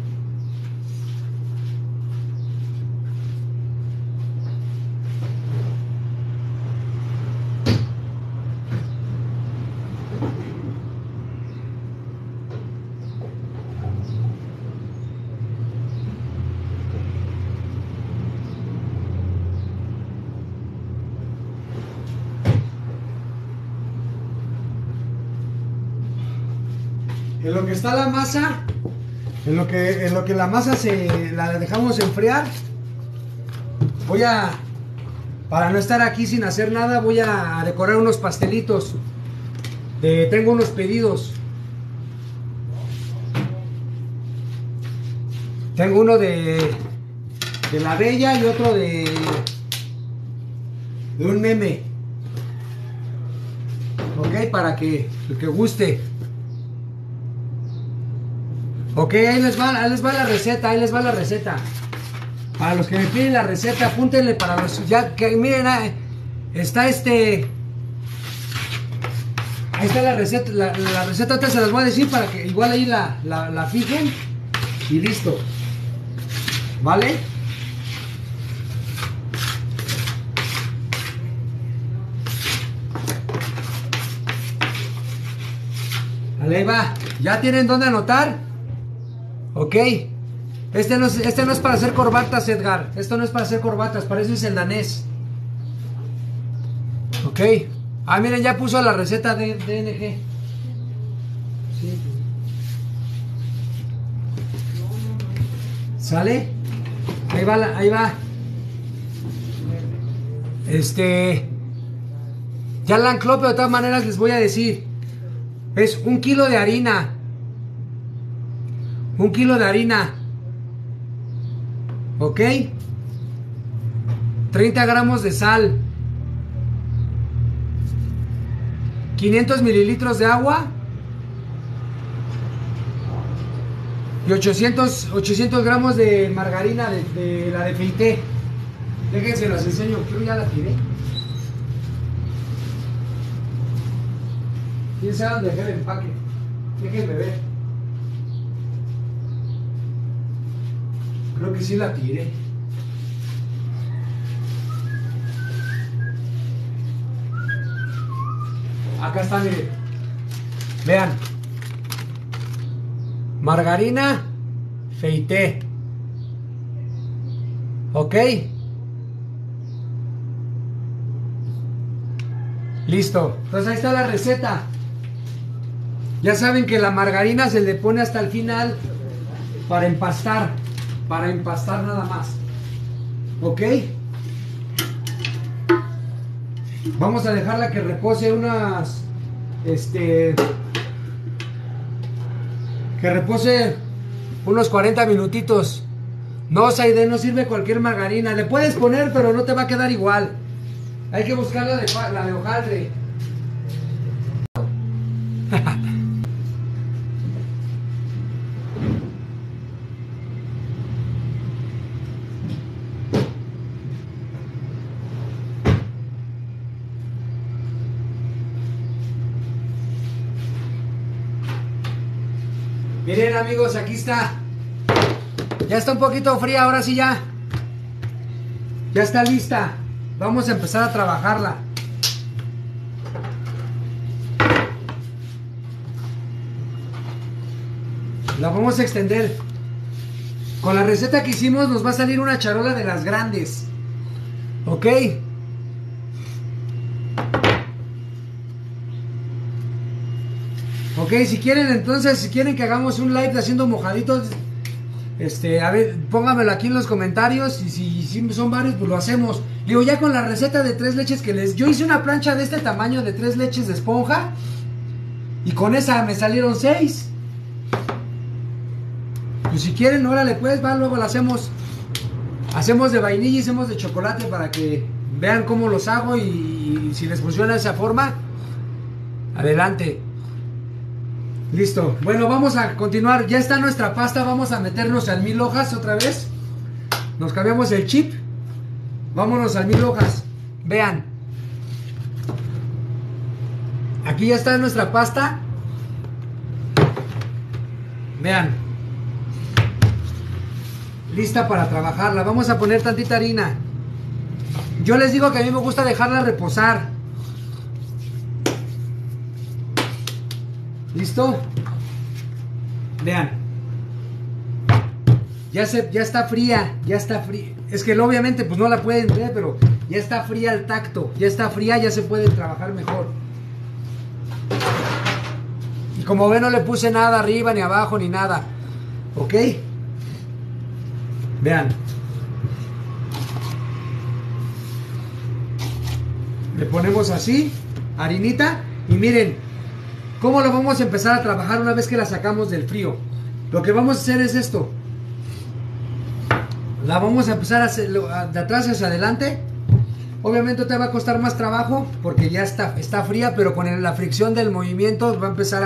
En lo que está la masa, en lo que la masa la dejamos enfriar, para no estar aquí sin hacer nada, voy a decorar unos pastelitos. Tengo unos pedidos. Tengo uno de la Bella y otro de un meme. Ok, para que el que guste. Ok, ahí les va la receta, Para los que me piden la receta, apúntenle para los... Ya que miren, está ahí está la receta, la receta ahorita se las voy a decir para que igual ahí la fijen y listo. ¿Vale? Ahí va. ¿Ya tienen dónde anotar? Ok, este no es para hacer corbatas, Edgar. Esto no es para hacer corbatas, para eso es el danés. Ok. Ah, miren, ya puso la receta de DNG. Sí. ¿Sale? Ahí va, ahí va. Ya la ancló, pero de todas maneras les voy a decir. Es 1 kilo de harina. 1 kilo de harina. ¿Ok? 30 gramos de sal. 500 mililitros de agua. Y 800 gramos de margarina de la de Feité. Déjense las enseño. Yo ya la tiré. ¿Quién sabe dónde dejé el empaque? Déjenme ver. Creo que sí la tiré. Acá está, miren. Vean. Margarina Feité. ¿Ok? Listo. Entonces ahí está la receta. Ya saben que la margarina se le pone hasta el final para empastar. Para empastar nada más. ¿Ok? Vamos a dejarla que repose unas... que repose unos 40 minutitos. No, Saide, no sirve cualquier margarina. Le puedes poner, pero no te va a quedar igual. Hay que buscar la de hojaldre. Miren, amigos, aquí está. Ya está un poquito fría, ahora sí ya. Ya está lista. Vamos a empezar a trabajarla. La vamos a extender. Con la receta que hicimos nos va a salir una charola de las grandes. ¿Ok? Ok, si quieren entonces, si quieren que hagamos un live haciendo mojaditos, a ver, póngamelo aquí en los comentarios y si son varios, pues lo hacemos. Digo, ya con la receta de 3 leches que yo hice una plancha de este tamaño de 3 leches de esponja y con esa me salieron 6. Pues si quieren, órale pues, va, luego la hacemos. Hacemos de vainilla y hacemos de chocolate para que vean cómo los hago y si les funciona de esa forma, adelante. Listo, bueno, vamos a continuar. Ya está nuestra pasta, vamos a meternos al 1000 hojas otra vez. Nos cambiamos el chip. Vámonos al 1000 hojas. Vean. Aquí ya está nuestra pasta. Vean. Lista para trabajarla. Vamos a poner tantita harina. Yo les digo que a mí me gusta dejarla reposar. ¿Listo? Vean. Ya está fría. Ya está fría. Es que obviamente pues no la pueden ver, pero ya está fría al tacto. Ya está fría, ya se puede trabajar mejor. Y como ven, no le puse nada arriba, ni abajo, ni nada. ¿Ok? Vean. Le ponemos así, harinita, y miren cómo lo vamos a empezar a trabajar una vez que la sacamos del frío. Lo que vamos a hacer es esto. La vamos a empezar a hacer de atrás hacia adelante. Obviamente te va a costar más trabajo porque ya está fría, pero con la fricción del movimiento va a empezar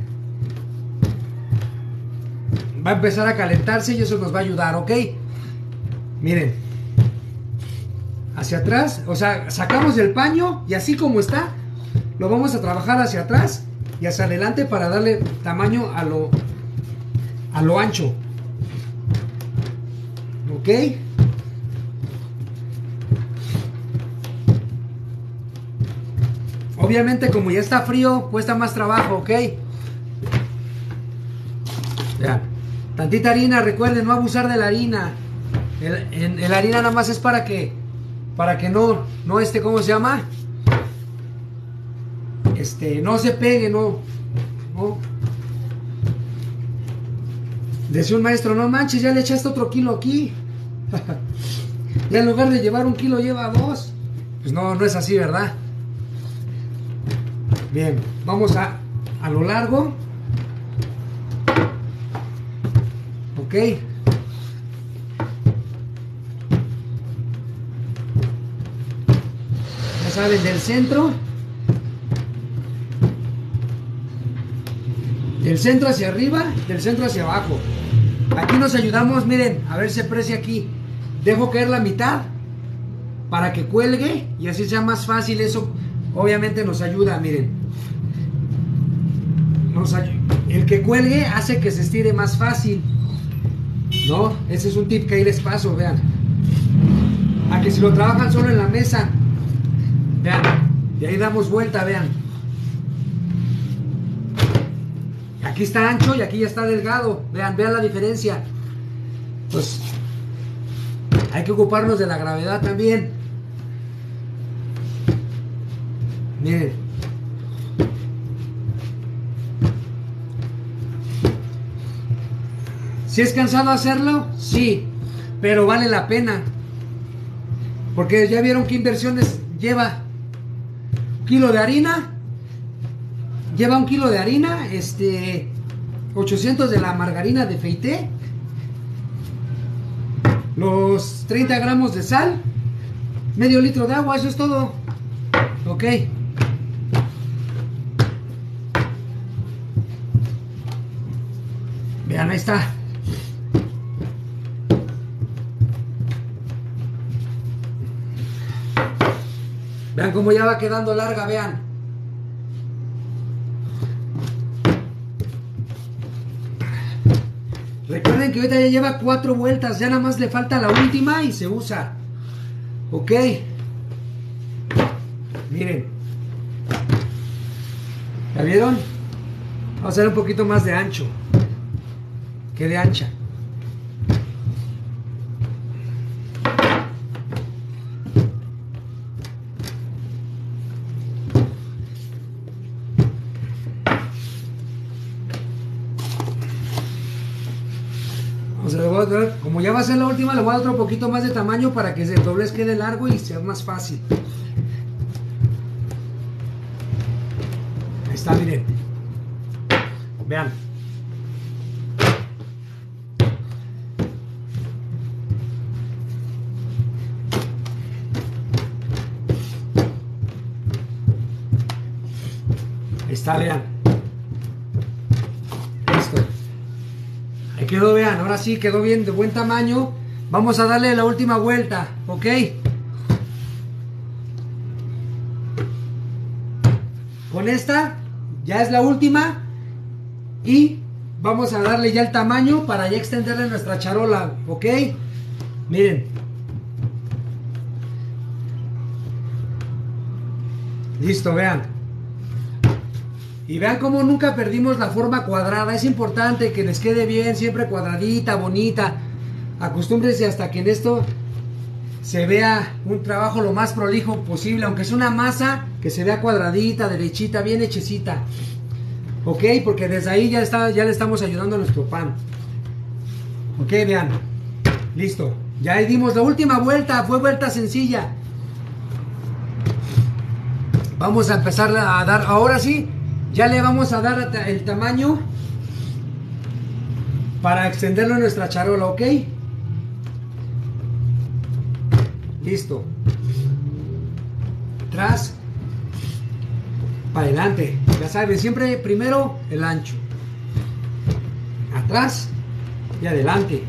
a calentarse y eso nos va a ayudar, ¿ok? Miren. Hacia atrás, o sea, sacamos el paño y así como está, lo vamos a trabajar hacia atrás y hacia adelante para darle tamaño a lo ancho. ¿Ok? Obviamente como ya está frío, cuesta más trabajo, ¿ok? Ya. Tantita harina, recuerden, no abusar de la harina. La harina nada más es para que no ¿cómo se llama? No se pegue, no Decía un maestro, no manches, ya le echaste otro kilo aquí. Ya en lugar de llevar 1 kilo lleva 2. Pues no, no es así, ¿verdad? Bien, vamos a lo largo. Ok. Ya saben, del centro hacia arriba, del centro hacia abajo. Aquí nos ayudamos, miren, a ver si aprecia aquí. Dejo caer la mitad para que cuelgue y así sea más fácil. Eso obviamente nos ayuda, miren. El que cuelgue hace que se estire más fácil, ¿no? Ese es un tip que ahí les paso, vean. A que si lo trabajan solo en la mesa, vean, y ahí damos vuelta, vean. Aquí está ancho y aquí ya está delgado. Vean la diferencia. Pues hay que ocuparnos de la gravedad también. Miren. ¿Si es cansado hacerlo? Sí, pero vale la pena. Porque ya vieron qué inversiones lleva. 1 kilo de harina. Lleva 1 kilo de harina, 800 de la margarina de Feité, los 30 gramos de sal, medio litro de agua, eso es todo. Ok. Vean, ahí está. Vean cómo ya va quedando larga, vean. Recuerden que ahorita ya lleva 4 vueltas, ya nada más le falta la última y se usa. Ok. Miren. ¿Ya vieron? Vamos a hacer un poquito más de ancho que de ancha. Como ya va a ser la última, le voy a dar otro poquito más de tamaño para que el doblez quede largo y sea más fácil. Ahí está, miren. Vean. Ahí está, vean. Listo. Ahí quedó, vean, ahora sí quedó bien, de buen tamaño. Vamos a darle la última vuelta, ¿ok? Con esta ya es la última y vamos a darle ya el tamaño para ya extenderle nuestra charola, ¿ok? Miren. Listo, vean. Y vean cómo nunca perdimos la forma cuadrada. Es importante que les quede bien, siempre cuadradita, bonita. Acostúmbrense hasta que en esto se vea un trabajo lo más prolijo posible. Aunque es una masa, que se vea cuadradita, derechita, bien hechecita. Ok, porque desde ahí ya le estamos ayudando a nuestro pan. Ok, vean. Listo. Ya dimos la última vuelta, fue vuelta sencilla. Vamos a empezar a dar, ahora sí. Ya le vamos a dar el tamaño para extenderlo en nuestra charola, ¿ok? Listo. Atrás, para adelante. Ya saben, siempre primero el ancho. Atrás y adelante.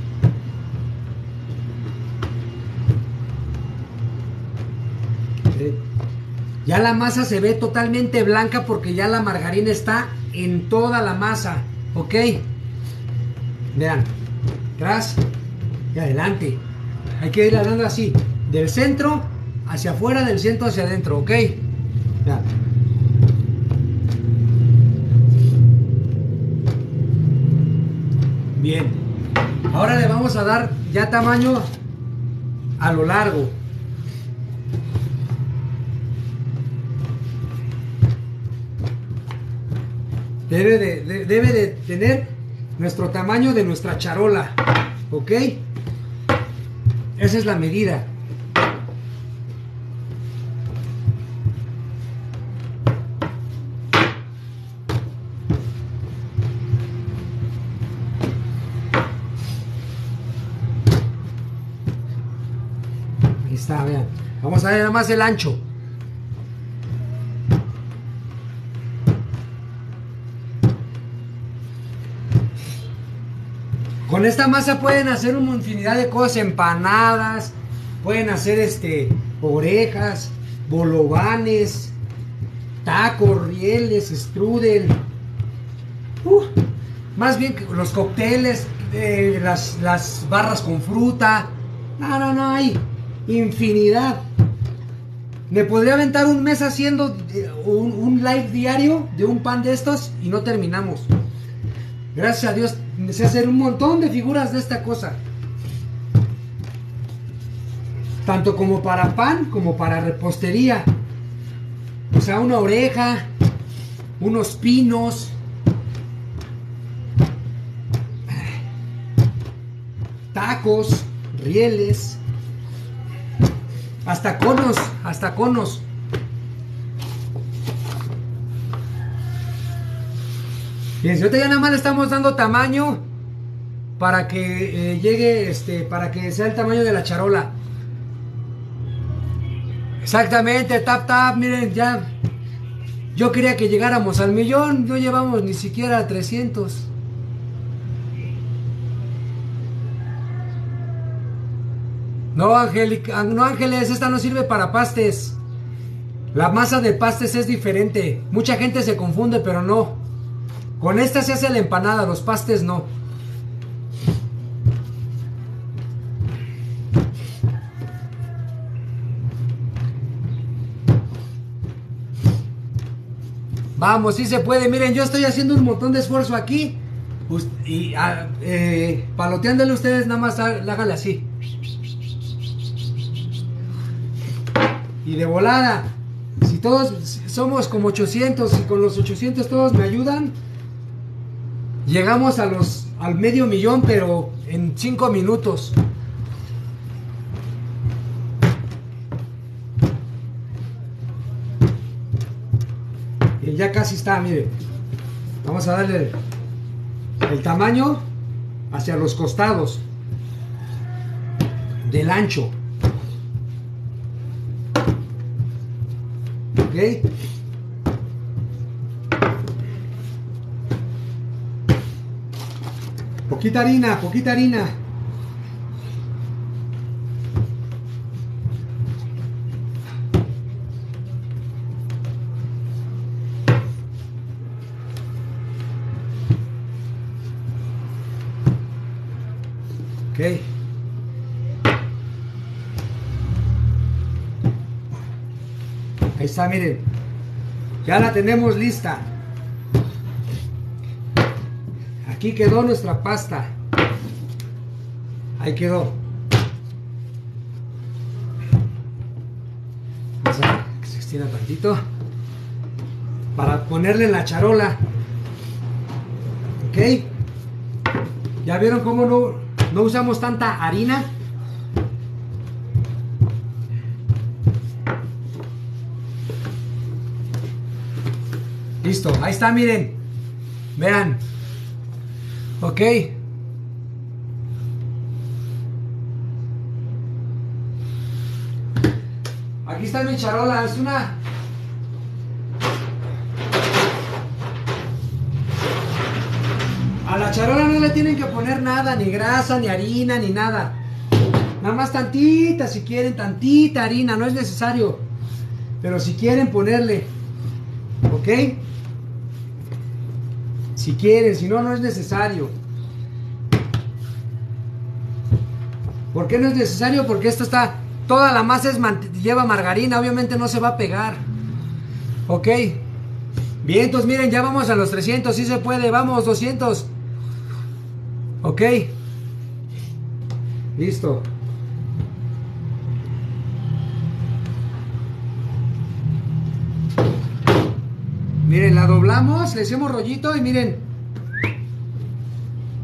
Ya la masa se ve totalmente blanca porque ya la margarina está en toda la masa, ¿ok? Vean, atrás y adelante. Hay que ir dando así, del centro hacia afuera, del centro hacia adentro, ¿ok? Vean. Bien, ahora le vamos a dar ya tamaño a lo largo. Debe de tener nuestro tamaño de nuestra charola, ¿ok? Esa es la medida. Ahí está, vean. Vamos a ver nada más el ancho. Con esta masa pueden hacer una infinidad de cosas, empanadas, pueden hacer orejas, bolovanes, tacos, rieles, strudel, más bien los cócteles, las barras con fruta. No, hay infinidad. Me podría aventar un mes haciendo un live diario de un pan de estos y no terminamos. Gracias a Dios sé hacer un montón de figuras de esta cosa. Tanto como para pan como para repostería. O sea, una oreja, unos pinos, tacos, rieles, hasta conos, hasta conos. Bien, si ahorita ya nada más le estamos dando tamaño para que llegue, para que sea el tamaño de la charola. Exactamente, tap, miren, ya. Yo quería que llegáramos al 1,000,000, no llevamos ni siquiera a 300. No, Angélica, no, Ángeles, esta no sirve para pastes. La masa de pastes es diferente. Mucha gente se confunde, pero no. Con esta se hace la empanada, los pastes no. Vamos, sí se puede. Miren, yo estoy haciendo un montón de esfuerzo aquí. Y paloteándole ustedes, nada más háganle así. Y de volada. Si todos somos como 800 y con los 800 todos me ayudan, llegamos al 500,000, pero en 5 minutos. Y ya casi está, miren. Vamos a darle el tamaño hacia los costados del ancho. ¿Ok? Poquita harina, poquita harina. Ok. Ahí está, miren. Ya la tenemos lista. Aquí quedó nuestra pasta. Ahí quedó. Vamos a que se extienda tantito para ponerle en la charola. Ok. ¿Ya vieron cómo no usamos tanta harina? Listo, ahí está, miren. Vean. Ok. Aquí está mi charola. Es una... A la charola no le tienen que poner nada, ni grasa, ni harina, ni nada. Nada más tantita, si quieren, tantita harina, no es necesario. Pero si quieren ponerle, ¿ok? Si quieren, si no, no es necesario. ¿Por qué no es necesario? Porque esto está, toda la masa lleva margarina, obviamente no se va a pegar. ¿Ok? Bien, entonces miren, ya vamos a los 300, sí se puede, vamos, 200. ¿Ok? Listo. Miren, la doblamos, le hacemos rollito y miren.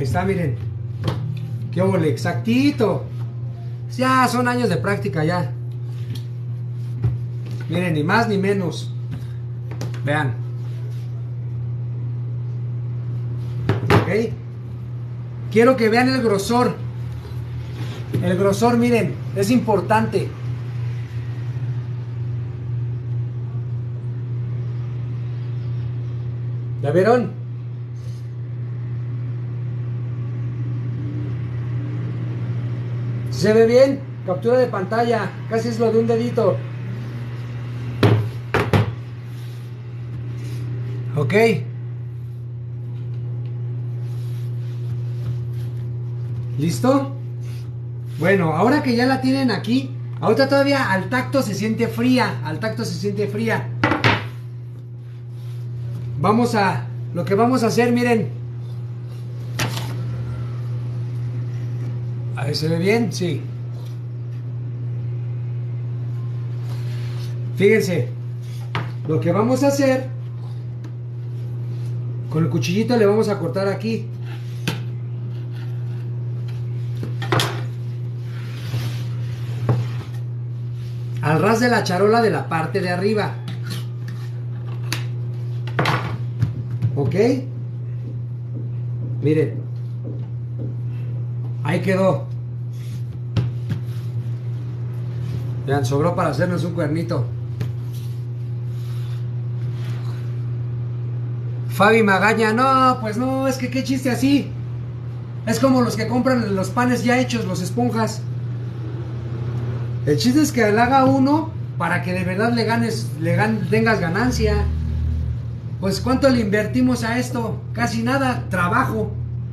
Ahí está, miren. Qué óvole, exactito. Ya son años de práctica ya. Miren, ni más ni menos. Vean. Ok. Quiero que vean el grosor. El grosor, miren, es importante. ¿Ya vieron? ¿Se ve bien? Captura de pantalla. Casi es lo de un dedito. Ok. ¿Listo? Bueno, ahora que ya la tienen aquí, ahorita todavía al tacto se siente fría. Al tacto se siente fría. Lo que vamos a hacer, miren. A ver, ¿se ve bien? Sí. Fíjense. Lo que vamos a hacer, con el cuchillito le vamos a cortar aquí. Al ras de la charola de la parte de arriba. ¿Ok? Miren. Ahí quedó. Vean, sobró para hacernos un cuernito. Fabi Magaña, no, pues no, es que qué chiste así. Es como los que compran los panes ya hechos, los esponjas. El chiste es que le haga uno para que de verdad tengas ganancia. Pues ¿cuánto le invertimos a esto? Casi nada, trabajo.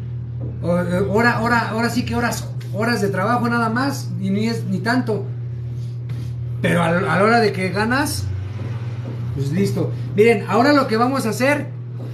Ahora sí que horas de trabajo nada más, y ni tanto. Pero a la hora de que ganas, pues listo. Miren, ahora lo que vamos a hacer,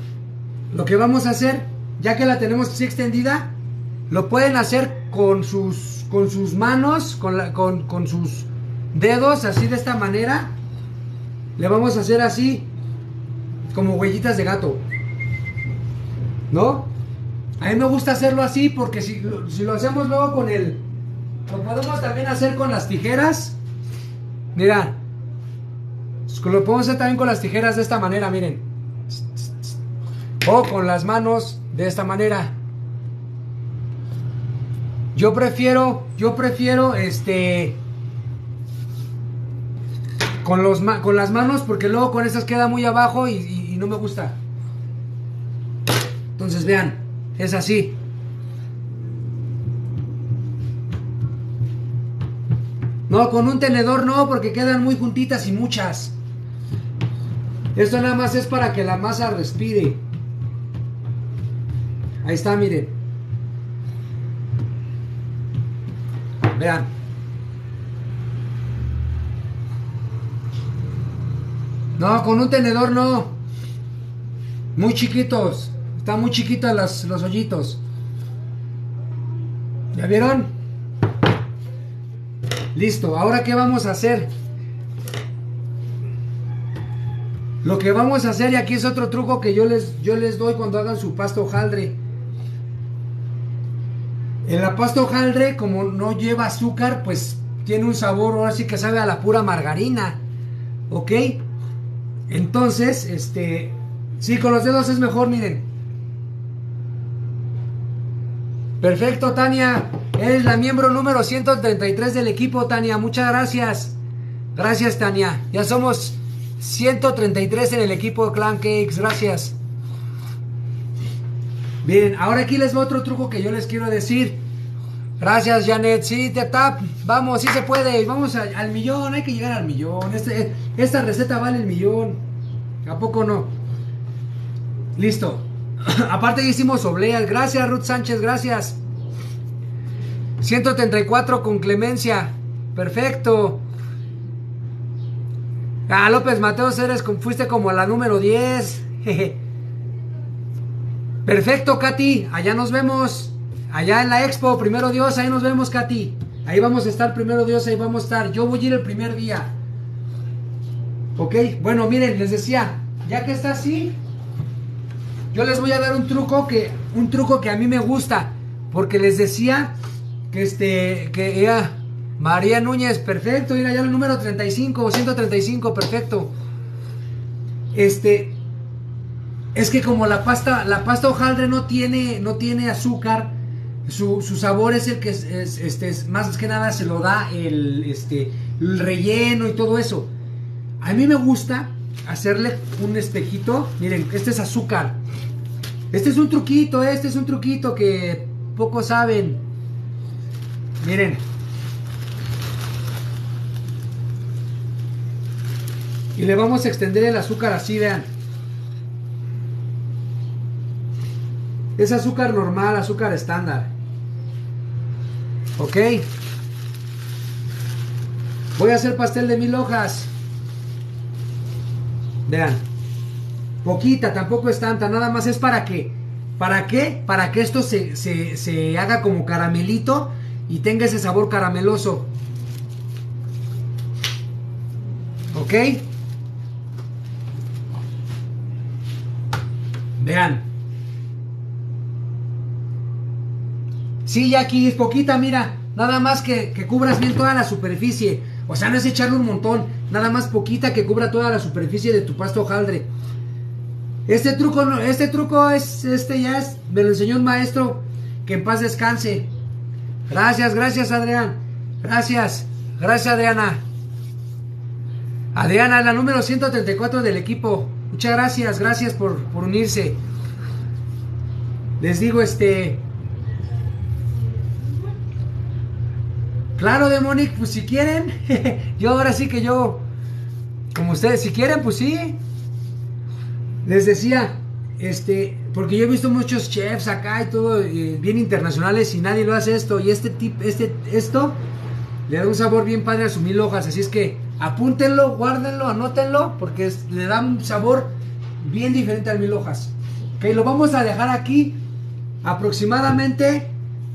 ya que la tenemos así extendida, lo pueden hacer con sus manos, con sus dedos, así de esta manera. Le vamos a hacer así, como huellitas de gato, ¿no? A mí me gusta hacerlo así porque si lo hacemos luego con lo podemos también hacer con las tijeras. Mira, lo podemos hacer también con las tijeras de esta manera, miren. O con las manos de esta manera. Yo prefiero con las manos, porque luego con estas queda muy abajo y no me gusta. Entonces vean, es así. No, con un tenedor no, porque quedan muy juntitas y muchas. Esto nada más es para que la masa respire. Ahí está, miren. Vean. No, con un tenedor no. Muy chiquitos. Están muy chiquitos los hoyitos. ¿Ya vieron? Listo. Ahora, ¿qué vamos a hacer? Lo que vamos a hacer, y aquí es otro truco que yo les doy cuando hagan su pasta hojaldre. En la pasta hojaldre, como no lleva azúcar, pues tiene un sabor, ahora sí que sabe a la pura margarina. ¿Ok? Entonces, sí, con los dedos es mejor, miren. Perfecto, Tania. Eres la miembro número 133 del equipo, Tania. Muchas gracias. Gracias, Tania. Ya somos 133 en el equipo de Clan Cakes. Gracias. Bien, ahora aquí les va otro truco que yo les quiero decir. Gracias, Janet. Sí, tap. Vamos, sí se puede. Vamos al millón. Hay que llegar al millón. Esta receta vale el millón. ¿A poco no? Listo. Aparte ya hicimos obleas. Gracias, Ruth Sánchez. Gracias. 134 con Clemencia. Perfecto. Ah, López Mateos, fuiste como a la número 10. Perfecto, Katy. Allá nos vemos. Allá en la expo, primero Dios, ahí nos vemos, Katy. Ahí vamos a estar, primero Dios, ahí vamos a estar. Yo voy a ir el primer día. Ok, bueno, miren, les decía, ya que está así, yo les voy a dar un truco que a mí me gusta, porque les decía que era María Núñez, perfecto, mira ya el número 35, 135, perfecto. Es que como la pasta hojaldre no tiene azúcar, su sabor es el que es más que nada se lo da el relleno y todo eso. A mí me gusta hacerle un espejito. Miren, este es azúcar. Este es un truquito que pocos saben. Miren. Y le vamos a extender el azúcar así, vean. Es azúcar normal, azúcar estándar. Ok. Voy a hacer pastel de 1000 hojas. Vean. Poquita, tampoco es tanta, nada más es para que. ¿Para qué? Para que esto se haga como caramelito y tenga ese sabor carameloso. ¿Ok? Vean. Sí, ya aquí es poquita, mira. Nada más que cubras bien toda la superficie. O sea, no es echarle un montón. Nada más poquita que cubra toda la superficie de tu pasta hojaldre. Este truco es, ya es, me lo enseñó un maestro. Que en paz descanse. Gracias, Adrián. Gracias, Adriana. Adriana es la número 134 del equipo. Muchas gracias por unirse. Les digo, claro, Demonic, pues si quieren. Yo ahora sí que como ustedes, si quieren, pues sí. Les decía, porque yo he visto muchos chefs acá y todo, bien internacionales, y nadie lo hace esto. Y esto le da un sabor bien padre a sus 1000 hojas. Así es que apúntenlo, guárdenlo, anótenlo, porque le da un sabor bien diferente a 1000 hojas. Ok, lo vamos a dejar aquí aproximadamente.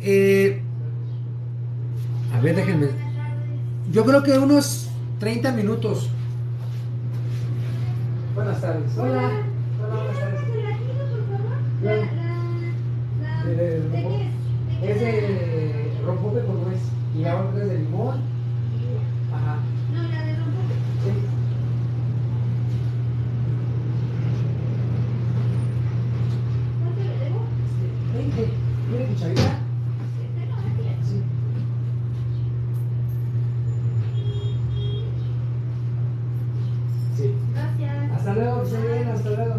A ver, déjenme. Yo creo que unos 30 minutos. Buenas tardes. Hola. Buenas tardes. Es de rompope con nuez. Y la otra es de limón. Ajá. No, la de rompope. Sí. ¿Cuánto le debo? 20. ¿Tiene cucharita? Sí. Sí. Gracias. Hasta luego, que se bien, hasta luego.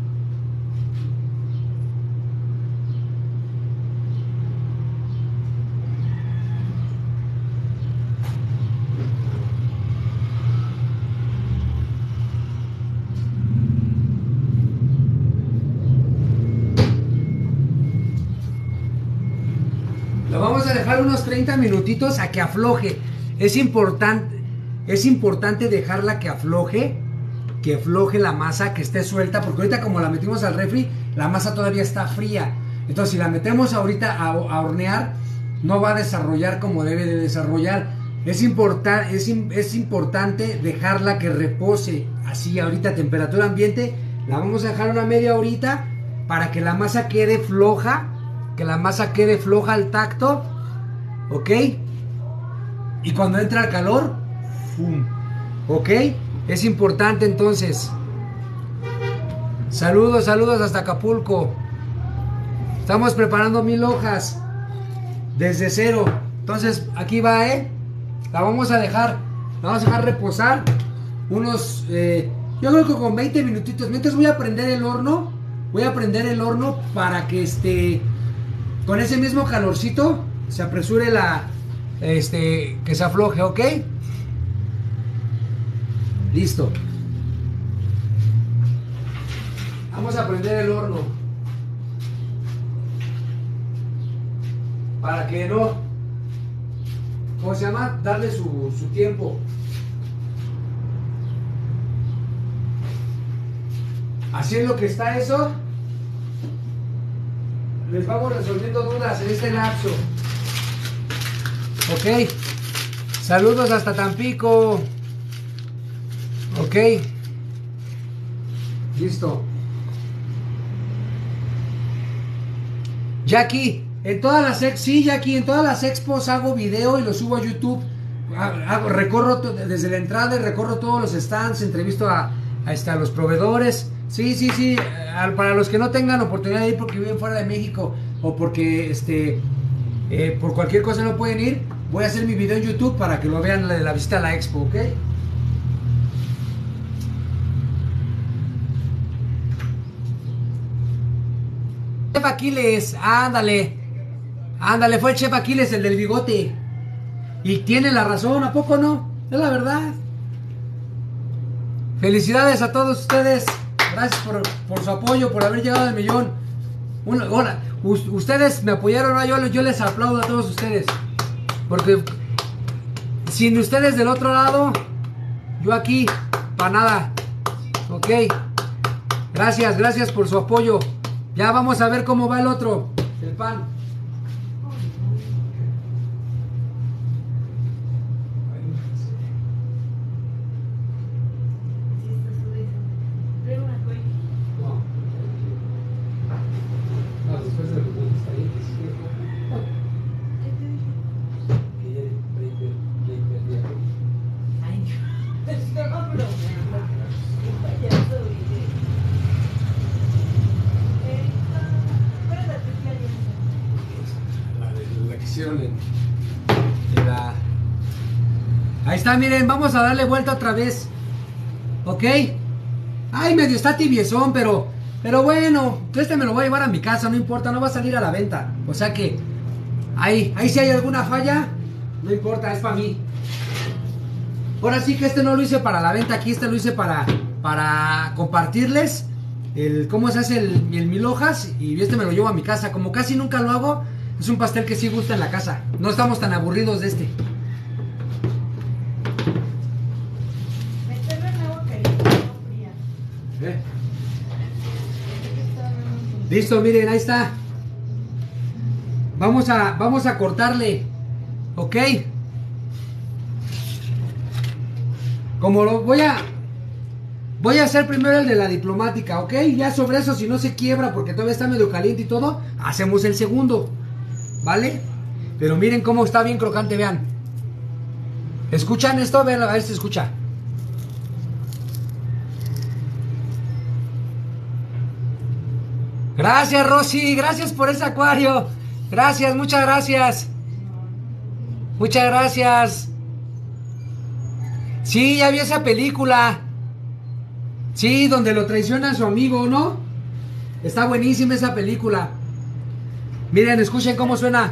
Lo vamos a dejar unos 30 minutitos a que afloje. Es importante dejarla que afloje la masa, que esté suelta, porque ahorita como la metimos al refri, la masa todavía está fría. Entonces si la metemos ahorita a hornear, no va a desarrollar como debe de desarrollar. Es importante dejarla que repose así ahorita a temperatura ambiente. La vamos a dejar una media horita para que la masa quede floja, al tacto, ¿ok? Y cuando entra el calor, ¡pum! ¿Ok? Es importante entonces. Saludos hasta Acapulco. Estamos preparando 1000 hojas desde cero. Entonces aquí va, la vamos a dejar reposar unos, yo creo que con 20 minutitos. Mientras voy a prender el horno. Para que con ese mismo calorcito se apresure que se afloje, ¿ok? Listo. Vamos a prender el horno para que no, ¿cómo se llama? Darle su tiempo. Así es lo que está eso. Les vamos resolviendo dudas en este lapso. Ok. Saludos hasta Tampico. Ok. Listo. Jackie, en todas las sí, Jackie, en todas las expos hago video y lo subo a YouTube. Recorro desde la entrada y recorro todos los stands, entrevisto a los proveedores. Sí. Para los que no tengan oportunidad de ir porque viven fuera de México o porque por cualquier cosa no pueden ir, voy a hacer mi video en YouTube para que lo vean de la visita a la expo, ¿ok? Chef Aquiles, ándale, fue el Chef Aquiles, el del bigote. Y tiene la razón, ¿a poco no? Es la verdad. Felicidades a todos ustedes. Gracias por su apoyo, por haber llegado al millón. Hola, ustedes me apoyaron, ¿no? Yo les aplaudo a todos ustedes. Porque sin ustedes del otro lado, yo aquí, para nada. Ok. Gracias por su apoyo. Ya vamos a ver cómo va el otro, el pan. Ahí está, miren, vamos a darle vuelta otra vez. ¿Ok? Ay, medio está tibiezón, pero bueno, me lo voy a llevar a mi casa, no importa, no va a salir a la venta. O sea que, ahí si hay alguna falla, no importa, es para mí. Ahora sí que no lo hice para la venta, aquí lo hice para compartirles cómo se hace el mil hojas y me lo llevo a mi casa. Como casi nunca lo hago, es un pastel que sí gusta en la casa. No estamos tan aburridos de este. Listo, miren, ahí está. Vamos a cortarle. ¿Ok? Como lo voy a hacer primero el de la diplomática, ¿ok? Ya sobre eso, si no se quiebra porque todavía está medio caliente y todo, hacemos el segundo, ¿vale? Pero miren cómo está bien crocante, vean. ¿Escuchan esto? Vean, a ver si se escucha. Gracias, Rosy, gracias por ese acuario. Gracias, muchas gracias. Muchas gracias. Sí, ya vi esa película. Sí, donde lo traiciona a su amigo, ¿no? Está buenísima esa película. Miren, escuchen cómo suena.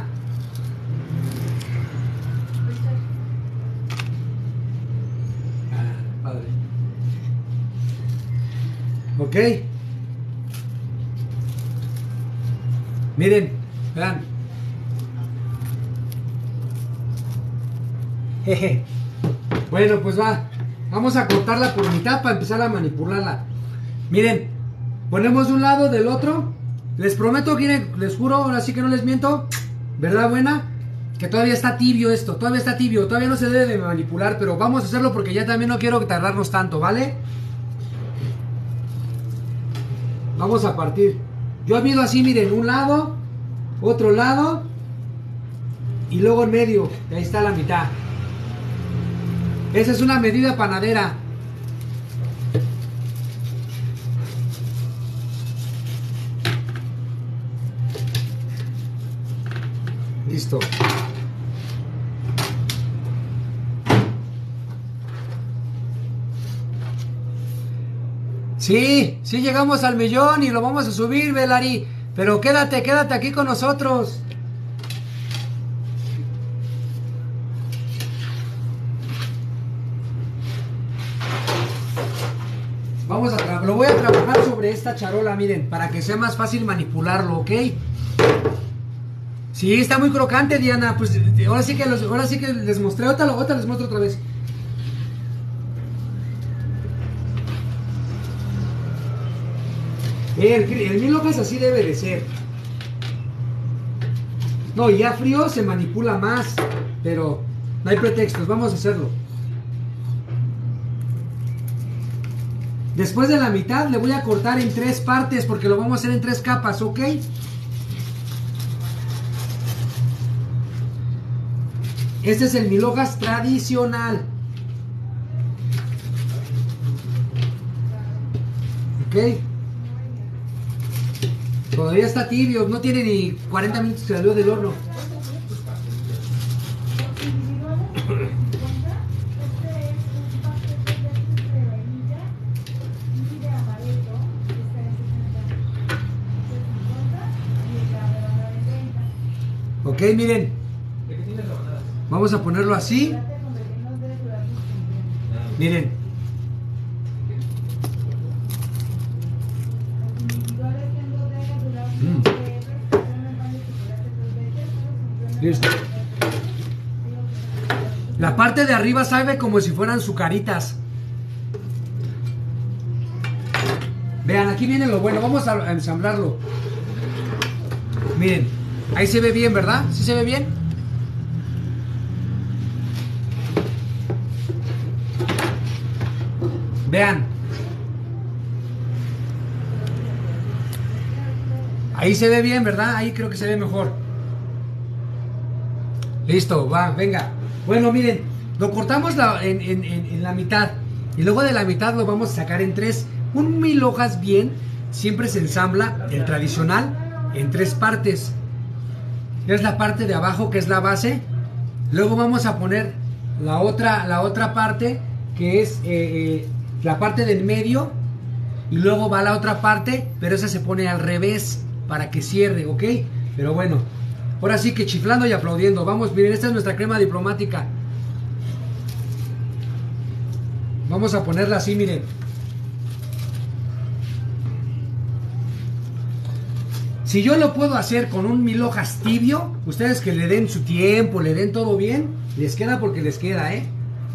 Padre. Ok. Miren, vean. Jeje. Bueno, pues vamos a cortarla por mitad para empezar a manipularla. Miren, ponemos de un lado del otro. Les prometo, les juro, ahora sí que no les miento. ¿Verdad buena? Que todavía está tibio esto, todavía está tibio. Todavía no se debe de manipular, pero vamos a hacerlo porque ya también no quiero tardarnos tanto, ¿vale? Vamos a partir. Yo mido así, miren, un lado, otro lado y luego en medio. Y ahí está la mitad. Esa es una medida panadera. Listo. Sí, sí llegamos al millón y lo vamos a subir, Belari. Pero quédate aquí con nosotros. Lo voy a trabajar sobre esta charola, miren, para que sea más fácil manipularlo, ¿ok? Sí, está muy crocante, Diana. Pues ahora sí que les mostré, ahorita les muestro otra vez. El mil hojas así debe de ser. No, ya frío se manipula más, pero no hay pretextos, vamos a hacerlo. Después de la mitad le voy a cortar en 3 partes porque lo vamos a hacer en 3 capas, ¿ok? Este es el 1000 hojas tradicional. Ok. Todavía está tibio, no tiene ni 40 minutos que salió del horno. Ok, miren. Vamos a ponerlo así. Miren. Listo. La parte de arriba sabe como si fueran sucaritas. Vean, aquí viene lo bueno. Vamos a ensamblarlo. Miren, ahí se ve bien, ¿verdad? ¿Sí se ve bien? Vean. Ahí se ve bien, ¿verdad? Ahí creo que se ve mejor. Listo, va, venga. Bueno, miren, lo cortamos en la mitad. Y luego de la mitad lo vamos a sacar en 3. Un 1000 hojas bien, siempre se ensambla, el tradicional, en 3 partes. Es la parte de abajo, que es la base. Luego vamos a poner la otra parte, que es la parte del medio. Y luego va la otra parte, pero esa se pone al revés, para que cierre, ¿ok? Pero bueno, ahora sí que chiflando y aplaudiendo. Vamos, miren, esta es nuestra crema diplomática. Vamos a ponerla así, miren. Si yo lo puedo hacer con un 1000 hojas tibio, ustedes que le den su tiempo, le den todo bien, les queda porque les queda, ¿eh?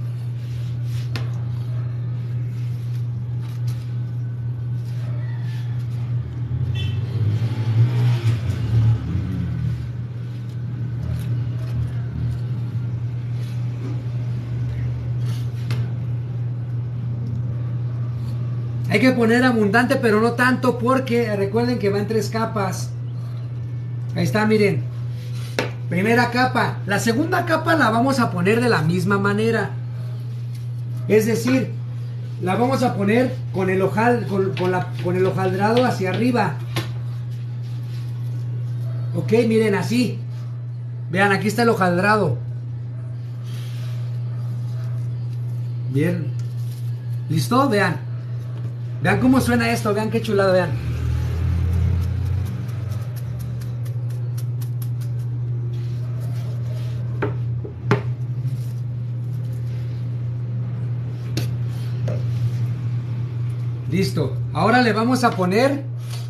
Hay que poner abundante, pero no tanto, porque recuerden que va en 3 capas. Ahí está, miren. Primera capa. La segunda capa la vamos a poner de la misma manera. Es decir, la vamos a poner con el con el hojaldrado hacia arriba. Ok, miren, así. Vean, aquí está el hojaldrado. Bien. ¿Listo? Vean. Vean cómo suena esto, vean qué chulada, vean. Listo. Ahora le vamos a poner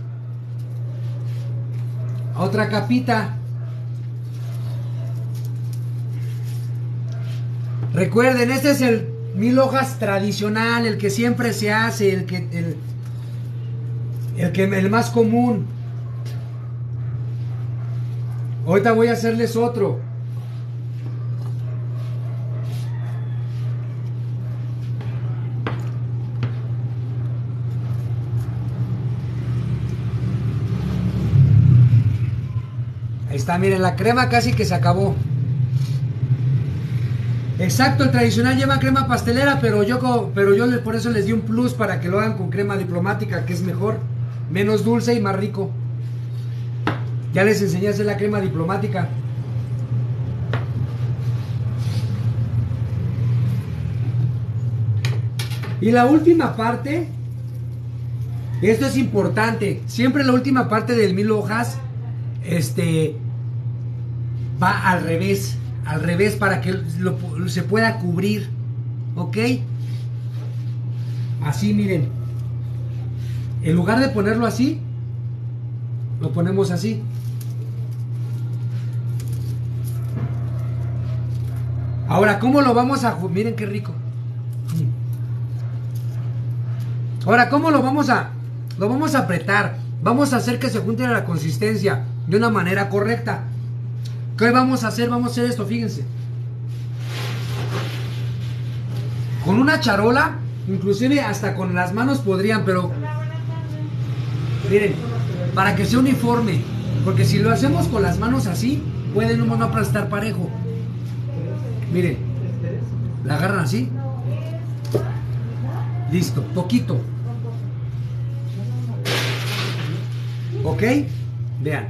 otra capita. Recuerden, este es el 1000 hojas tradicional, el que siempre se hace, el más común. Ahorita voy a hacerles otro. Ahí está, miren, la crema casi que se acabó. Exacto, el tradicional lleva crema pastelera, pero yo por eso les di un plus para que lo hagan con crema diplomática, que es mejor, menos dulce y más rico. Ya les enseñé a hacer la crema diplomática. Y la última parte, esto es importante, siempre la última parte del 1000 hojas, va al revés. Al revés, para que se pueda cubrir. ¿Ok? Así, miren. En lugar de ponerlo así, lo ponemos así. Ahora, ¿cómo lo vamos a... Miren qué rico. Ahora, ¿cómo lo vamos a... Lo vamos a apretar. Vamos a hacer que se junte a la consistencia de una manera correcta. ¿Qué vamos a hacer? Vamos a hacer esto, fíjense. Con una charola, inclusive hasta con las manos podrían, pero... Miren, para que sea uniforme. Porque si lo hacemos con las manos así, pueden no aplastar parejo. Miren, la agarran así. Listo, poquito. ¿Ok? Vean.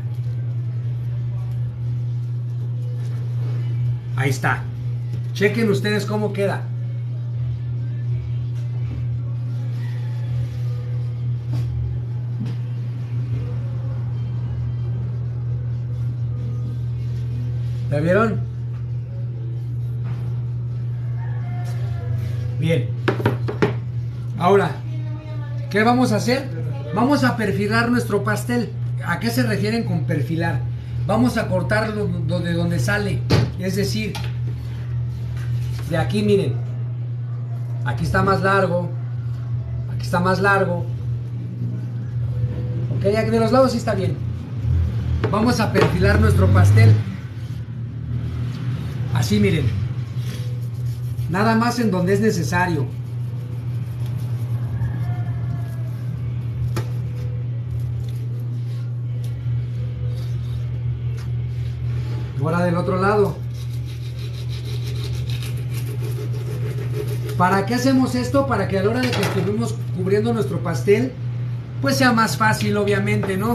Ahí está. Chequen ustedes cómo queda. ¿La vieron? Bien. Ahora, ¿qué vamos a hacer? Vamos a perfilar nuestro pastel. ¿A qué se refieren con perfilar? Vamos a cortarlo de donde sale. Es decir, de aquí, miren. Aquí está más largo. Aquí está más largo. Ok, de los lados sí está bien. Vamos a perfilar nuestro pastel. Así, miren. Nada más en donde es necesario. Ahora del otro lado. ¿Para qué hacemos esto? Para que a la hora de que estuvimos cubriendo nuestro pastel, pues sea más fácil, obviamente, ¿no?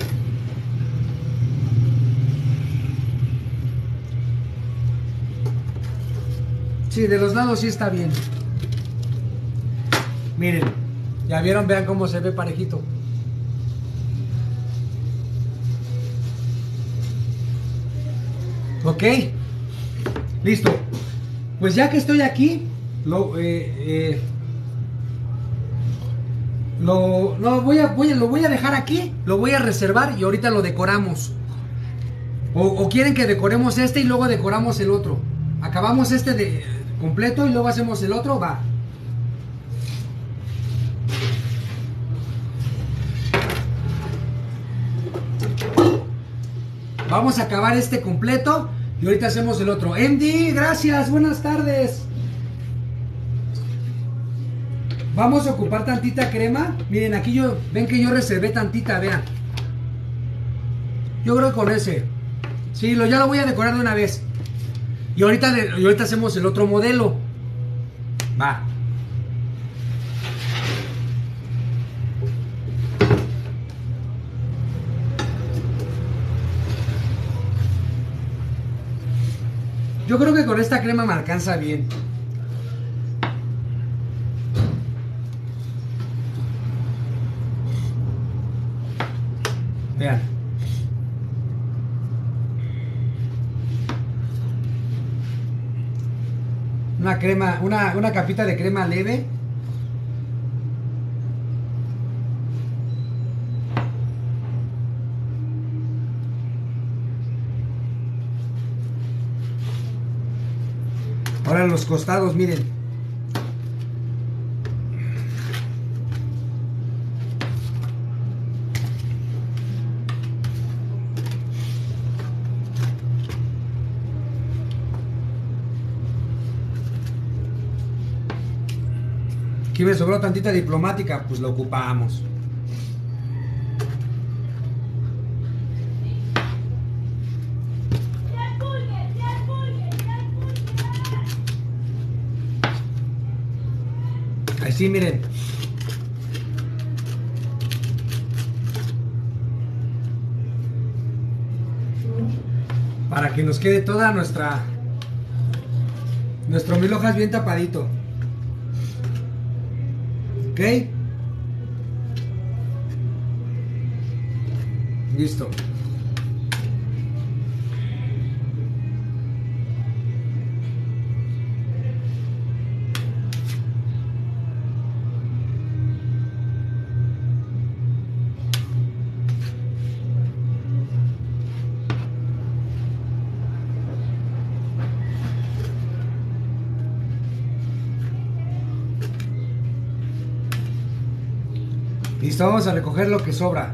Sí, de los lados sí está bien. Miren, ya vieron, vean cómo se ve parejito. Ok, listo. Pues ya que estoy aquí, lo voy a dejar aquí, lo voy a reservar y ahorita lo decoramos. O quieren que decoremos este y luego decoramos el otro. Acabamos este de completo y luego hacemos el otro, va. Vamos a acabar este completo y ahorita hacemos el otro. MD, gracias, buenas tardes. Vamos a ocupar tantita crema. Miren, aquí ven que yo reservé tantita, vean. Yo creo que con ese. Sí, ya lo voy a decorar de una vez. Y ahorita hacemos el otro modelo. Va. Yo creo que con esta crema me alcanza bien. Vean. Una crema, una capita de crema leve. Ahora en los costados, miren. Aquí me sobró tantita diplomática, pues lo ocupamos. Así, miren. Para que nos quede toda nuestro mil hojas bien tapadito. ¿Ok? Listo. Listo, vamos a recoger lo que sobra.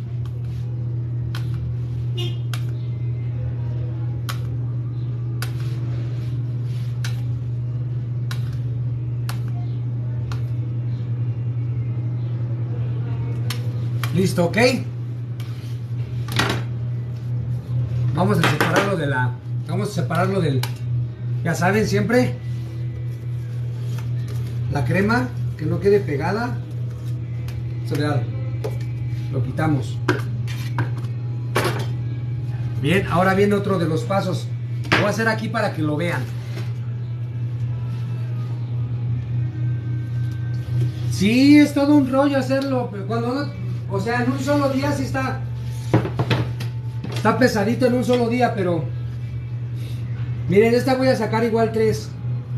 Listo, ¿ok? Vamos a separarlo del Ya saben, siempre la crema que no quede pegada. Soledad, lo quitamos. Bien, ahora viene otro de los pasos. Lo voy a hacer aquí para que lo vean. Sí, es todo un rollo hacerlo, pero cuando no, o sea, en un solo día sí está pesadito en un solo día, pero miren, esta voy a sacar igual 3.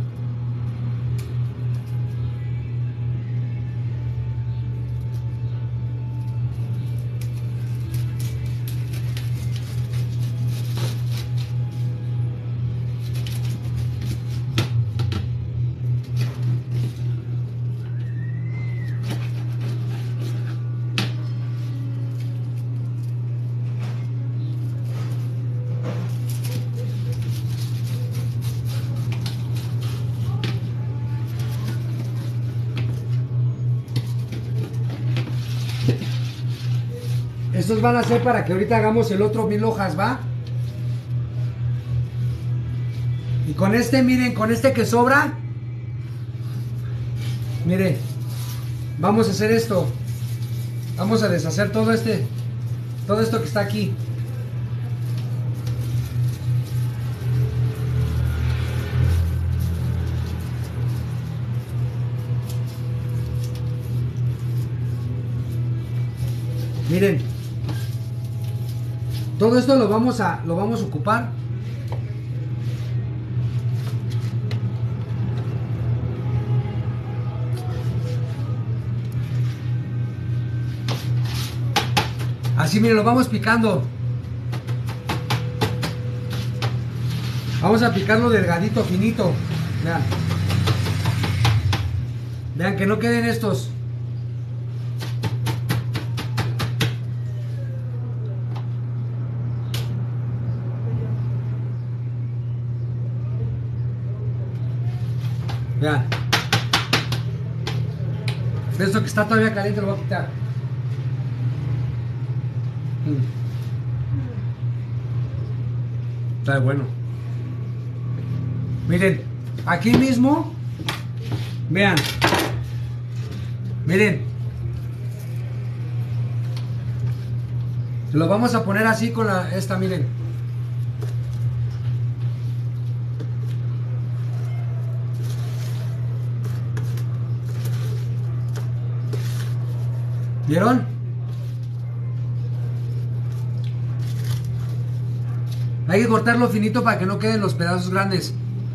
Estos van a ser para que ahorita hagamos el otro 1000 hojas, ¿va? Y con este, miren, con este que sobra, miren, vamos a hacer esto. Vamos a deshacer todo esto que está aquí. Miren, todo esto lo vamos a ocupar. Así, miren, lo vamos picando. Vamos a picarlo delgadito, finito. Vean. Vean que no queden estos. Vean. Esto que está todavía caliente lo voy a quitar. Está bueno. Miren, aquí mismo. Vean. Miren. Lo vamos a poner así con esta, miren. ¿Vieron? Hay que cortarlo finito para que no queden los pedazos grandes.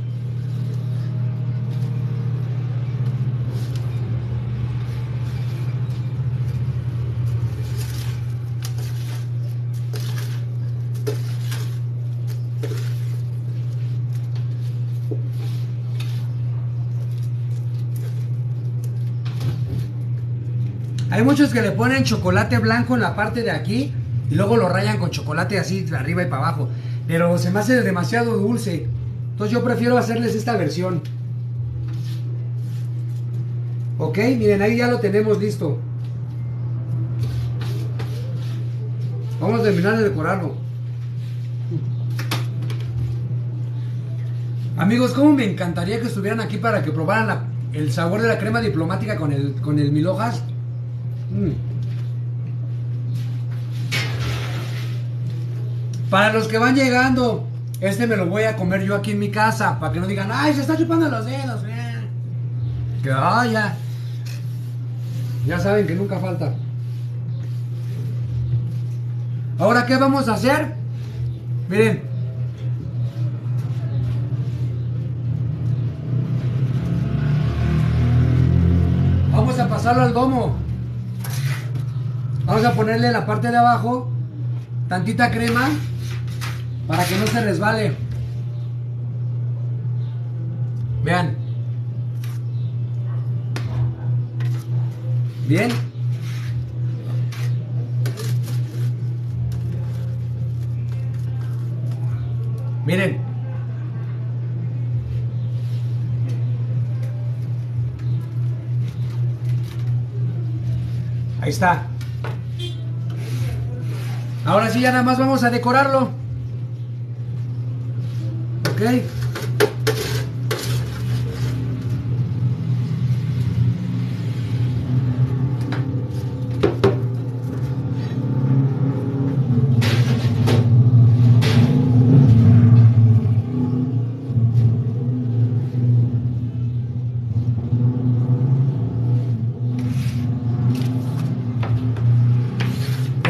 Hay muchos que le ponen chocolate blanco en la parte de aquí y luego lo rayan con chocolate así de arriba y para abajo. Pero se me hace demasiado dulce. Entonces yo prefiero hacerles esta versión. Ok, miren, ahí ya lo tenemos listo. Vamos a terminar de decorarlo. Amigos, cómo me encantaría que estuvieran aquí para que probaran el sabor de la crema diplomática con el 1000 hojas. Para los que van llegando, este me lo voy a comer yo aquí en mi casa, para que no digan, ay, se está chupando los dedos. Que vaya. Ya saben que nunca falta. Ahora, ¿qué vamos a hacer? Miren. Vamos a pasarlo al domo. Vamos a ponerle en la parte de abajo tantita crema para que no se resbale. Vean. Bien. Miren. Ahí está. Ahora sí, ya nada más vamos a decorarlo. Ok.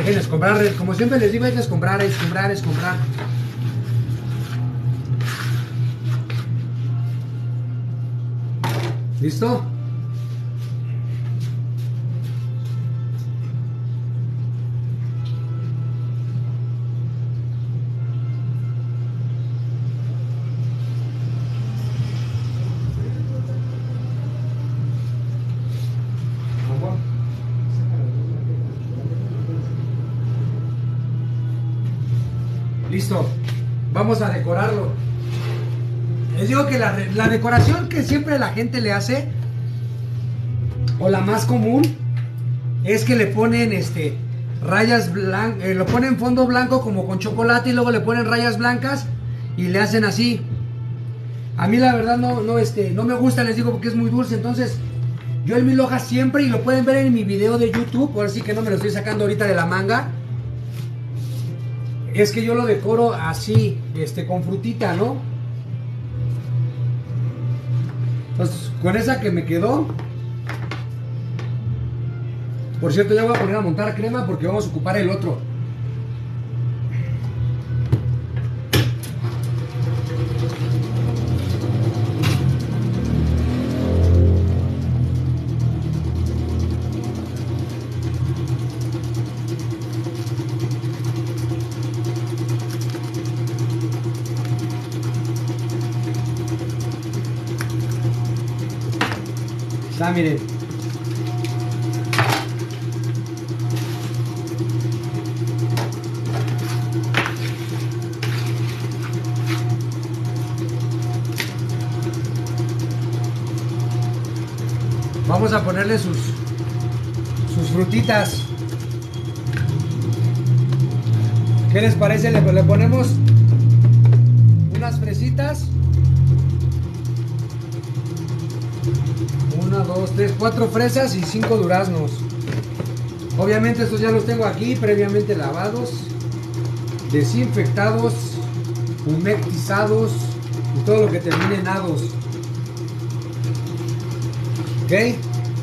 Déjenles comprar, como siempre les digo, es comprar, es comprar, es comprar. ¿Listo? Listo, vamos a decorarlo. Les digo que la decoración que siempre la gente le hace, o la más común, es que le ponen rayas blancas, lo ponen fondo blanco como con chocolate y luego le ponen rayas blancas y le hacen así. A mí la verdad no me gusta, les digo, porque es muy dulce. Entonces yo el mil hojas siempre, y lo pueden ver en mi video de YouTube, ahora sí que no me lo estoy sacando ahorita de la manga, es que yo lo decoro así, con frutita, ¿no? Entonces, con esa que me quedó. Por cierto, ya voy a poner a montar crema porque vamos a ocupar el otro. Está, miren. Vamos a ponerle sus frutitas. ¿Qué les parece? Le ponemos unas fresitas. 1, 2, 3, 4 fresas y 5 duraznos. Obviamente estos ya los tengo aquí previamente lavados, desinfectados, humectizados y todo lo que termine en ados. ¿Ok?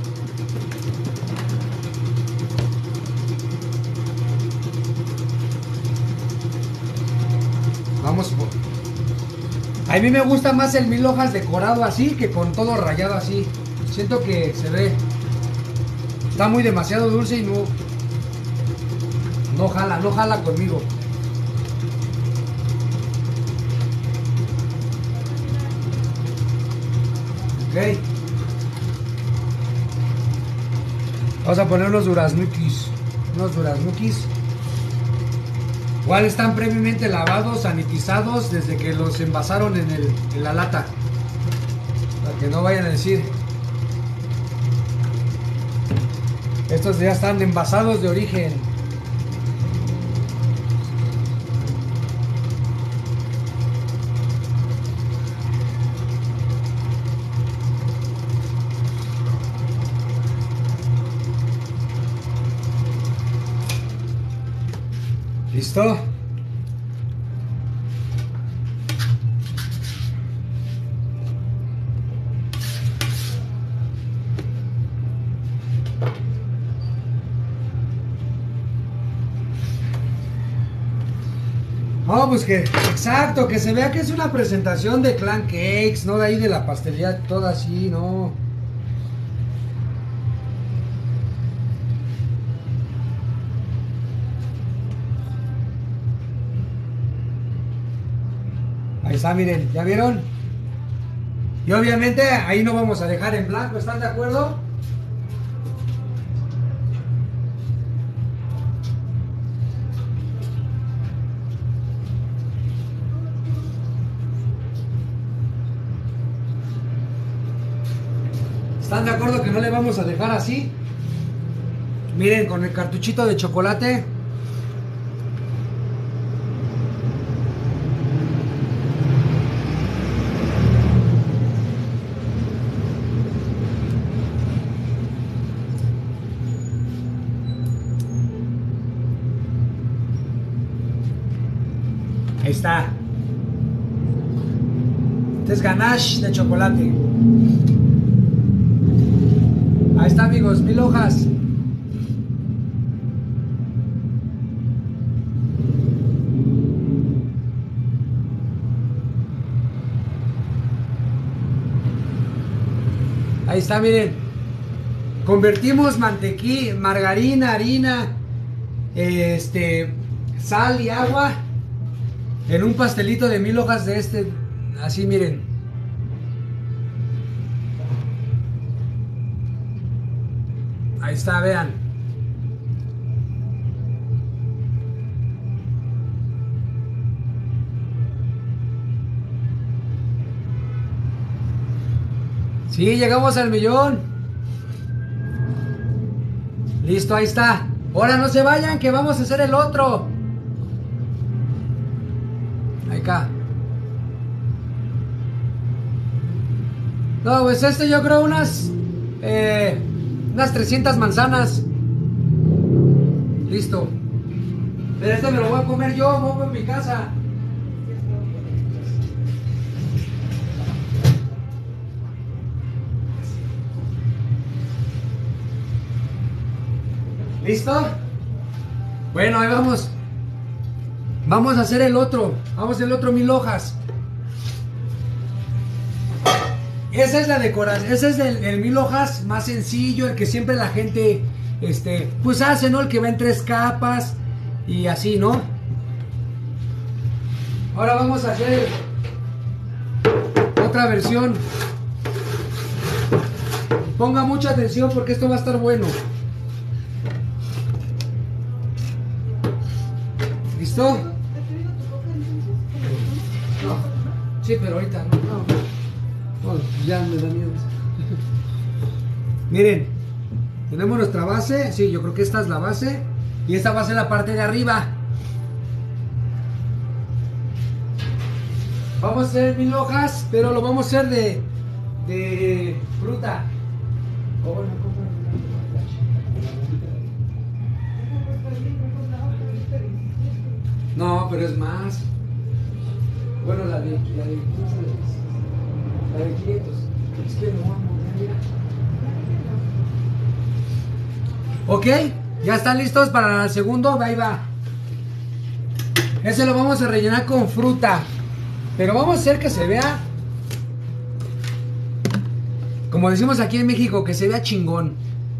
Vamos por... A mí me gusta más el mil hojas decorado así que con todo rayado así. Siento que se ve... Está muy demasiado dulce y no jala conmigo. Ok. Vamos a poner unos duraznukis. Igual están previamente lavados, sanitizados desde que los envasaron en la lata. Para que no vayan a decir. Estos ya están envasados de origen. ¿Listo? No, pues que, exacto, que se vea que es una presentación de Clan Cakes, no de ahí de la pastelería, toda así, no. Ahí está, miren, ¿ya vieron? Y obviamente ahí no vamos a dejar en blanco, ¿están de acuerdo? ¿Están de acuerdo que no le vamos a dejar así? Miren, con el cartuchito de chocolate. Ahí está. Este es ganache de chocolate. Ahí está, amigos, 1000 hojas. Ahí está, miren. Convertimos mantequilla, margarina, harina, sal y agua en un pastelito de 1000 hojas de este. Así, miren. Ahí está, vean. Sí, llegamos al 1,000,000. Listo, ahí está. Ahora no se vayan, que vamos a hacer el otro. Ahí acá. No, pues yo creo unas 300 manzanas. Listo. Pero este me lo voy a comer yo, voy en mi casa. ¿Listo? Bueno, ahí vamos. Vamos a hacer el otro. Vamos a hacer el otro 1000 hojas. Esa es la decoración. Ese es el 1000 hojas más sencillo, el que siempre la gente pues hace, ¿no? El que va en 3 capas y así, ¿no? Ahora vamos a hacer otra versión. Ponga mucha atención porque esto va a estar bueno. ¿Listo? ¿Te pido tu coca entonces? No. Sí, pero ahorita no, ya me da miedo. Miren, tenemos nuestra base. Sí, yo creo que esta es la base. Y esta va a ser la parte de arriba. Vamos a hacer 1000 hojas, pero lo vamos a hacer de fruta. No, pero es más. Bueno, la de 500. Es que no vamos, mira. Ok, ya están listos para el segundo. Ahí va. Ese lo vamos a rellenar con fruta. Pero vamos a hacer que se vea, como decimos aquí en México, que se vea chingón.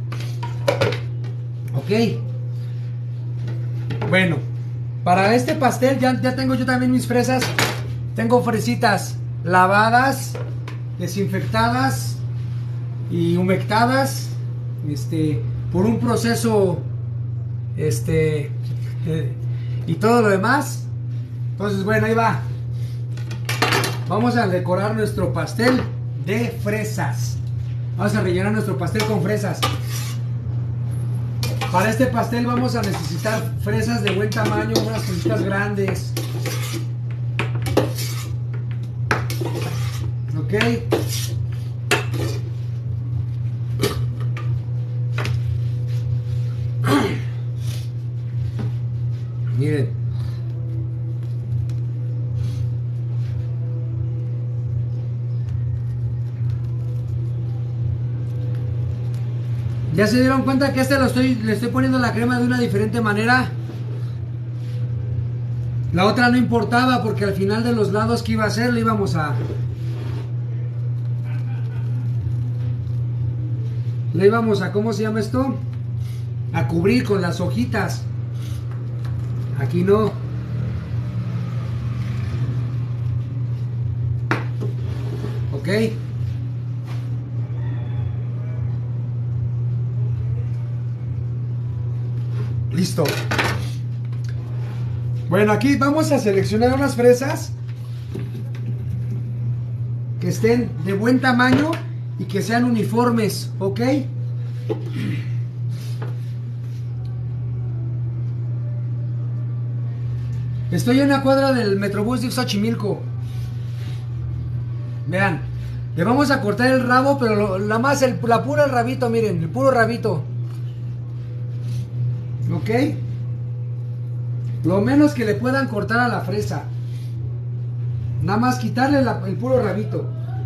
Ok. Bueno, para este pastel ya tengo yo también mis fresas. Tengo fresitas lavadas, desinfectadas y humectadas, por un proceso, y todo lo demás. Entonces, bueno, ahí va. Vamos a decorar nuestro pastel de fresas. Vamos a rellenar nuestro pastel con fresas. Para este pastel vamos a necesitar fresas de buen tamaño, unas fresitas grandes. Ok. Miren. ¿Ya se dieron cuenta que le estoy poniendo la crema de una diferente manera? La otra no importaba porque al final de los lados que iba a hacer le íbamos a ¿cómo se llama esto? A cubrir con las hojitas. Aquí no. Ok. Listo. Bueno, aquí vamos a seleccionar unas fresas que estén de buen tamaño y que sean uniformes, ¿ok? Estoy en una cuadra del Metrobús de Xochimilco. Vean, le vamos a cortar el rabo, pero la pura rabito, miren, el puro rabito. ¿Ok? Lo menos que le puedan cortar a la fresa. Nada más quitarle el puro rabito.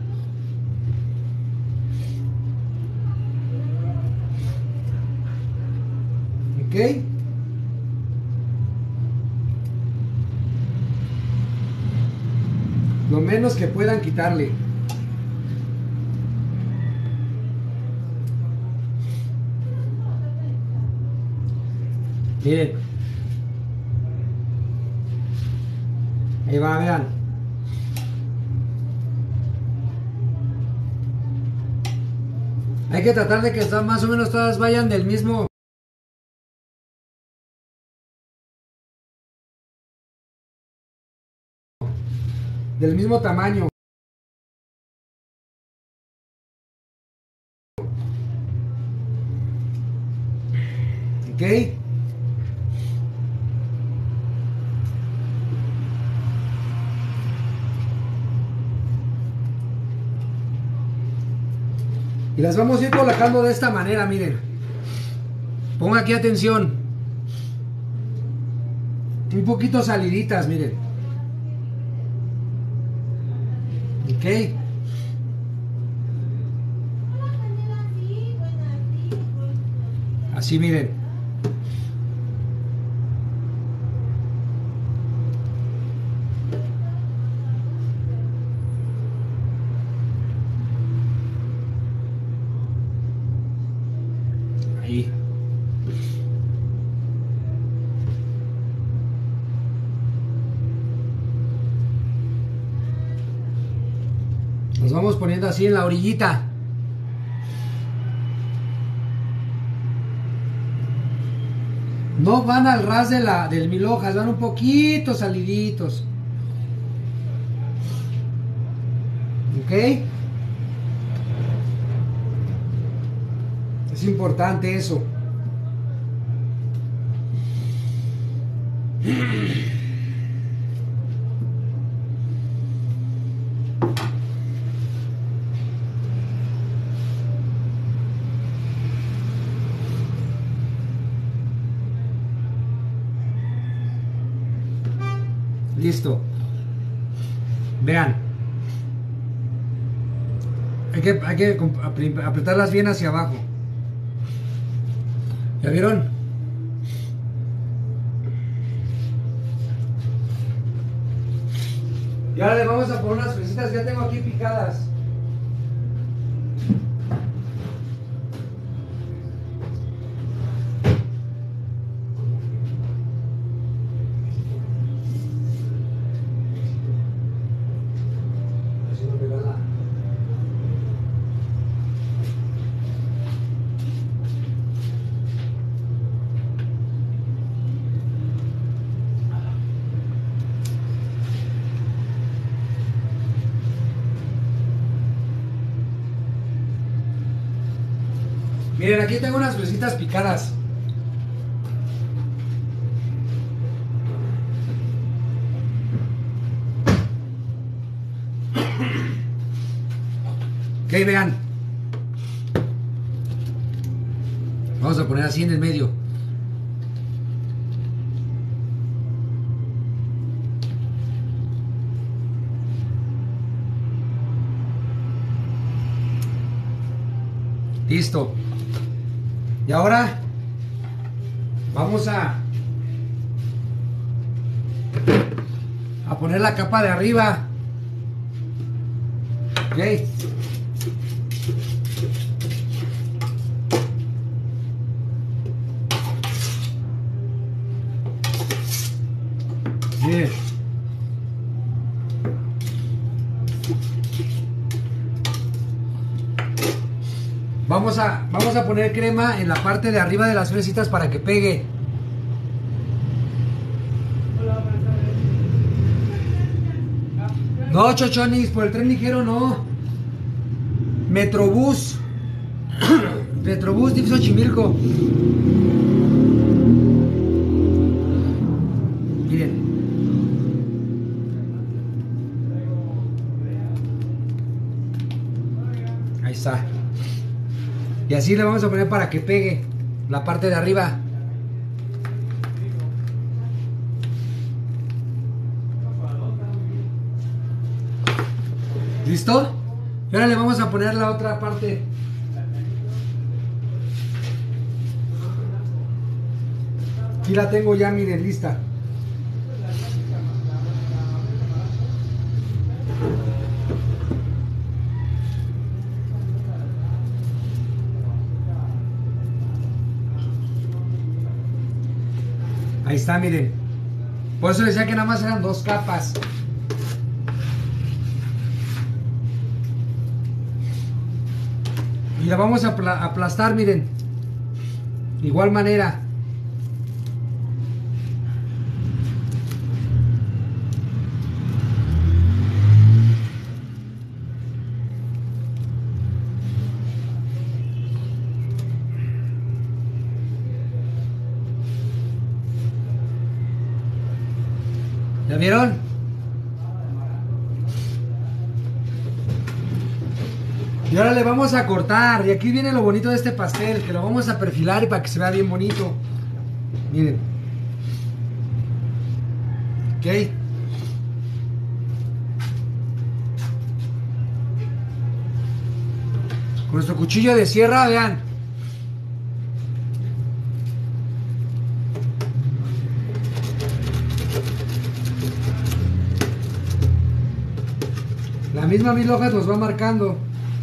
¿Ok? Lo menos que puedan quitarle. Miren. Ahí va, vean. Hay que tratar de que más o menos todas vayan del mismo tamaño. ¿Ok? Y las vamos a ir colocando de esta manera, miren. Ponga aquí atención. Un poquito saliditas, miren. Ok. Así, miren. Ahí. Nos vamos poniendo así en la orillita. No van al ras del mil hojas, van un poquito saliditos. ¿Ok? Es importante eso. Listo. Vean. Hay que apretarlas bien hacia abajo. ¿Ya vieron? Y ahora le vamos a poner unas fresitas. Ya tengo aquí picadas. Miren, aquí tengo unas fresitas picadas. Ok, vean. Vamos a poner así en el medio. Listo. Y ahora vamos a poner la capa de arriba. Ok. Bien. Vamos a poner crema en la parte de arriba de las fresitas para que pegue. No, chochonis, por el tren ligero no. Metrobús. Metrobús de Xochimilco. Miren. Ahí está. Y así le vamos a poner para que pegue la parte de arriba. ¿Listo? Y ahora le vamos a poner la otra parte. Aquí la tengo ya, miren, lista. Ahí está, miren. Por eso decía que nada más eran 2 capas. Y la vamos a aplastar, miren. Igual manera. ¿Ya vieron? Y ahora le vamos a cortar. Y aquí viene lo bonito de este pastel, que lo vamos a perfilar y para que se vea bien bonito. Miren. Ok. Con nuestro cuchillo de sierra, vean. La misma 1000 hojas nos va marcando.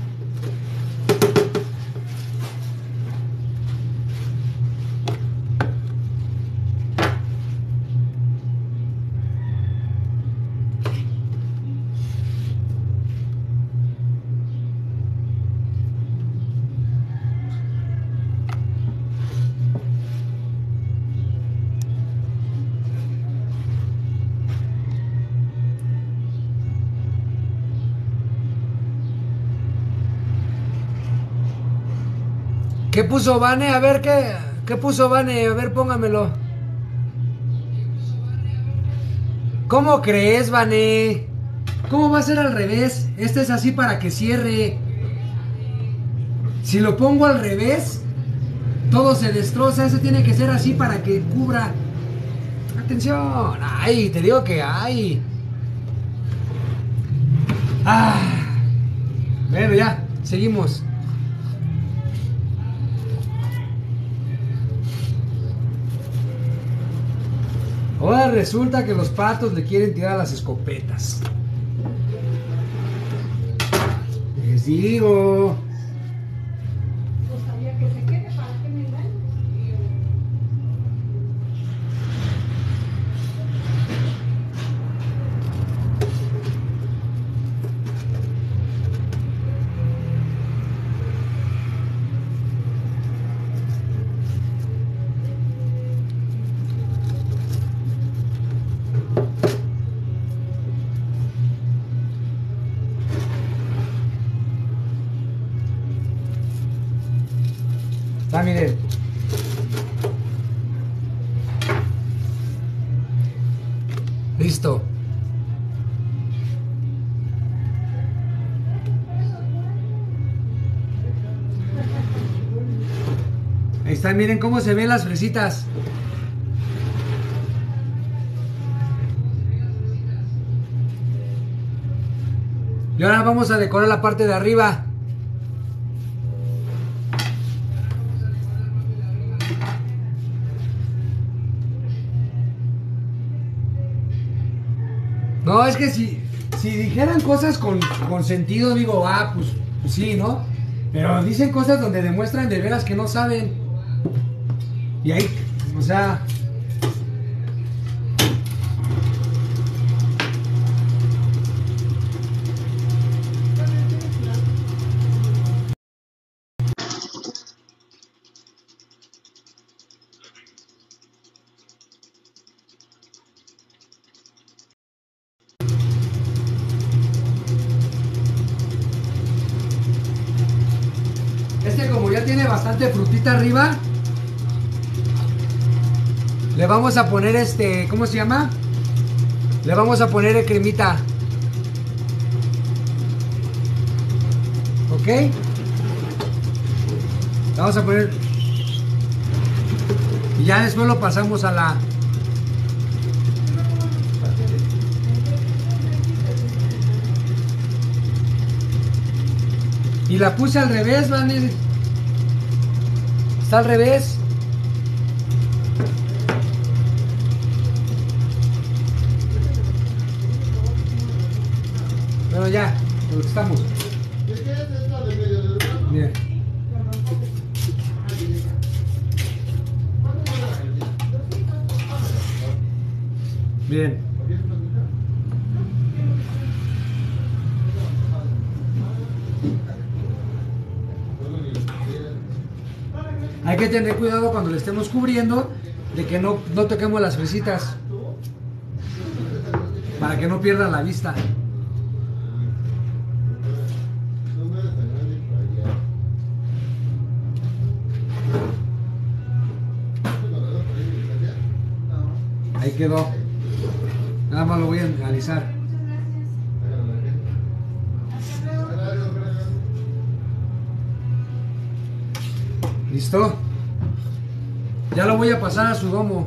¿Qué puso Vane? A ver, ¿qué puso Vane? A ver, póngamelo. ¿Cómo crees, Vane? ¿Cómo va a ser al revés? Este es así para que cierre. Si lo pongo al revés, todo se destroza. Ese tiene que ser así para que cubra. Atención. Ay, te digo que hay. Ah. Bueno, ya, seguimos. Ahora resulta que los patos le quieren tirar las escopetas. Les digo. Gustaría que se quede para que me engañen. Ah, miren. Listo. Ahí están, miren cómo se ven las fresitas. Y ahora vamos a decorar la parte de arriba. No, es que si dijeran cosas con sentido, digo, pues sí, ¿no? Pero dicen cosas donde demuestran de veras que no saben. Y ahí, o sea... Como ya tiene bastante frutita arriba, le vamos a poner ¿cómo se llama? Le vamos a poner cremita. ¿Ok? Vamos a poner. Y ya después lo pasamos a la... Y la puse al revés, Vanel. Está al revés. Bueno, ya, lo que estamos. Mira. Bien. Hay que tener cuidado cuando le estemos cubriendo de que no toquemos las fresitas para que no pierdan la vista. Ahí quedó. Nada más lo voy a analizar. ¿Listo? Ya lo voy a pasar a su domo.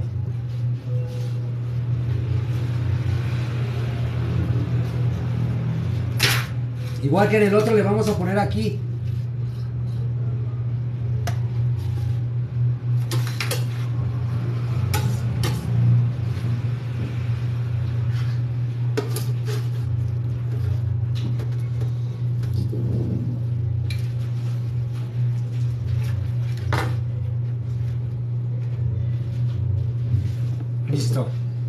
Igual que en el otro le vamos a poner aquí. Listo.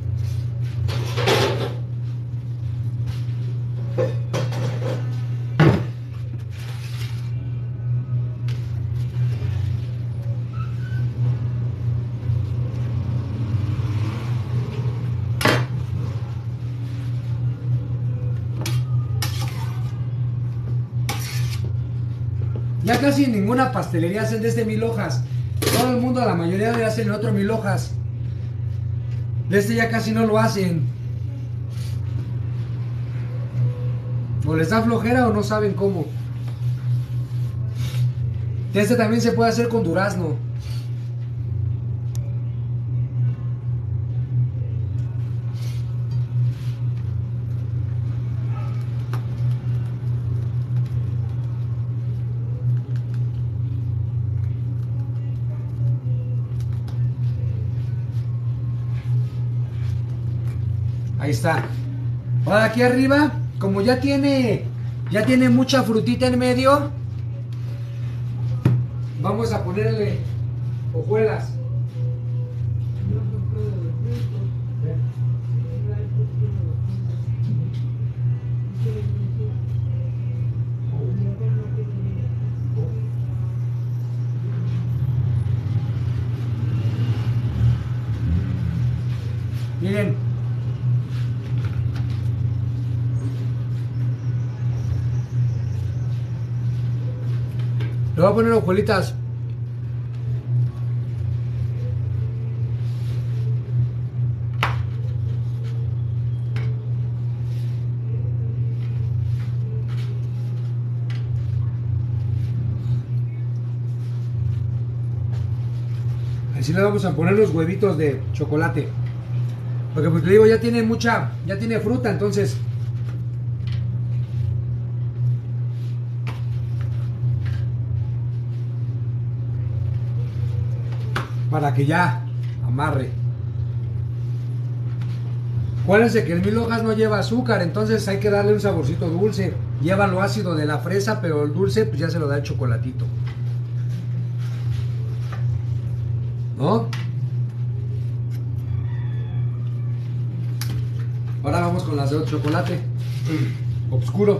Ya casi en ninguna pastelería hacen de este 1000 hojas. Todo el mundo, la mayoría le hacen el otro 1000 hojas. De este ya casi no lo hacen. O les da flojera o no saben cómo. De este también se puede hacer con durazno. Ahí está. Ahora aquí arriba, como ya tiene mucha frutita en medio, vamos a ponerle hojuelas. Miren. Le voy a poner hojuelitas. Así le vamos a poner los huevitos de chocolate. Porque pues le digo, ya tiene fruta, entonces para que ya amarre. Acuérdense que el 1000 hojas no lleva azúcar, entonces hay que darle un saborcito dulce. Lleva lo ácido de la fresa, pero el dulce pues ya se lo da el chocolatito, ¿no? Ahora vamos con las de chocolate oscuro.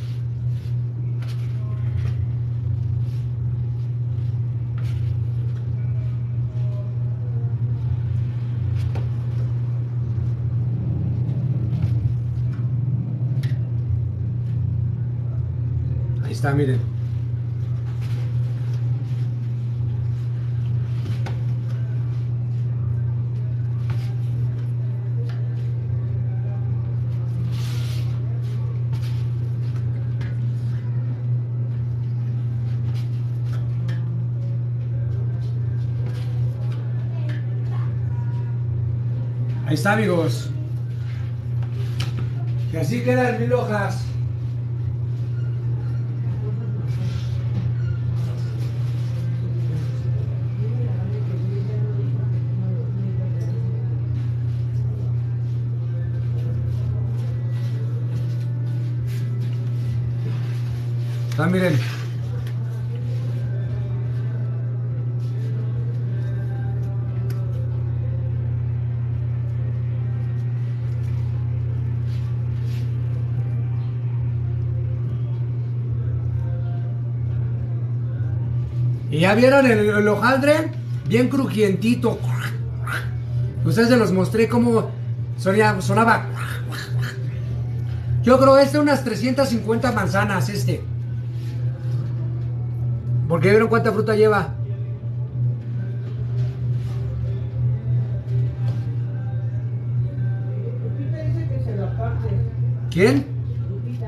Ahí está, miren. Ahí está, amigos. Y así quedan 1000 hojas. Ah, miren. Y ya vieron el hojaldre, bien crujientito. Ustedes se los mostré cómo sonaba. Yo creo unas 350 manzanas Porque vieron cuánta fruta lleva. Lupita dice que se lo aparte. ¿Quién? Lupita.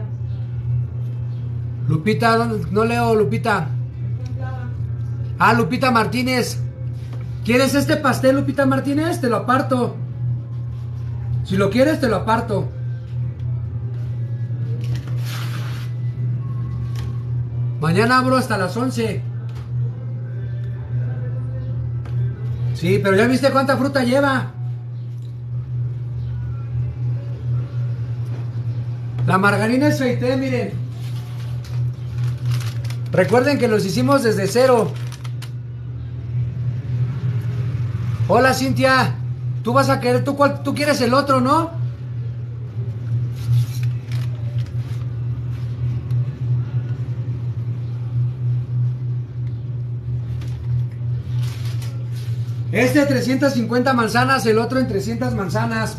Lupita, no leo Lupita. Ah, Lupita Martínez. ¿Quieres este pastel, Lupita Martínez? Te lo aparto. Si lo quieres, te lo aparto. Mañana abro hasta las 11. Sí, pero ya viste cuánta fruta lleva. La margarina es Feité, miren. Recuerden que los hicimos desde cero. Hola, Cintia. Tú vas a querer, tú quieres el otro, ¿no? Este 350 manzanas, el otro en 300 manzanas.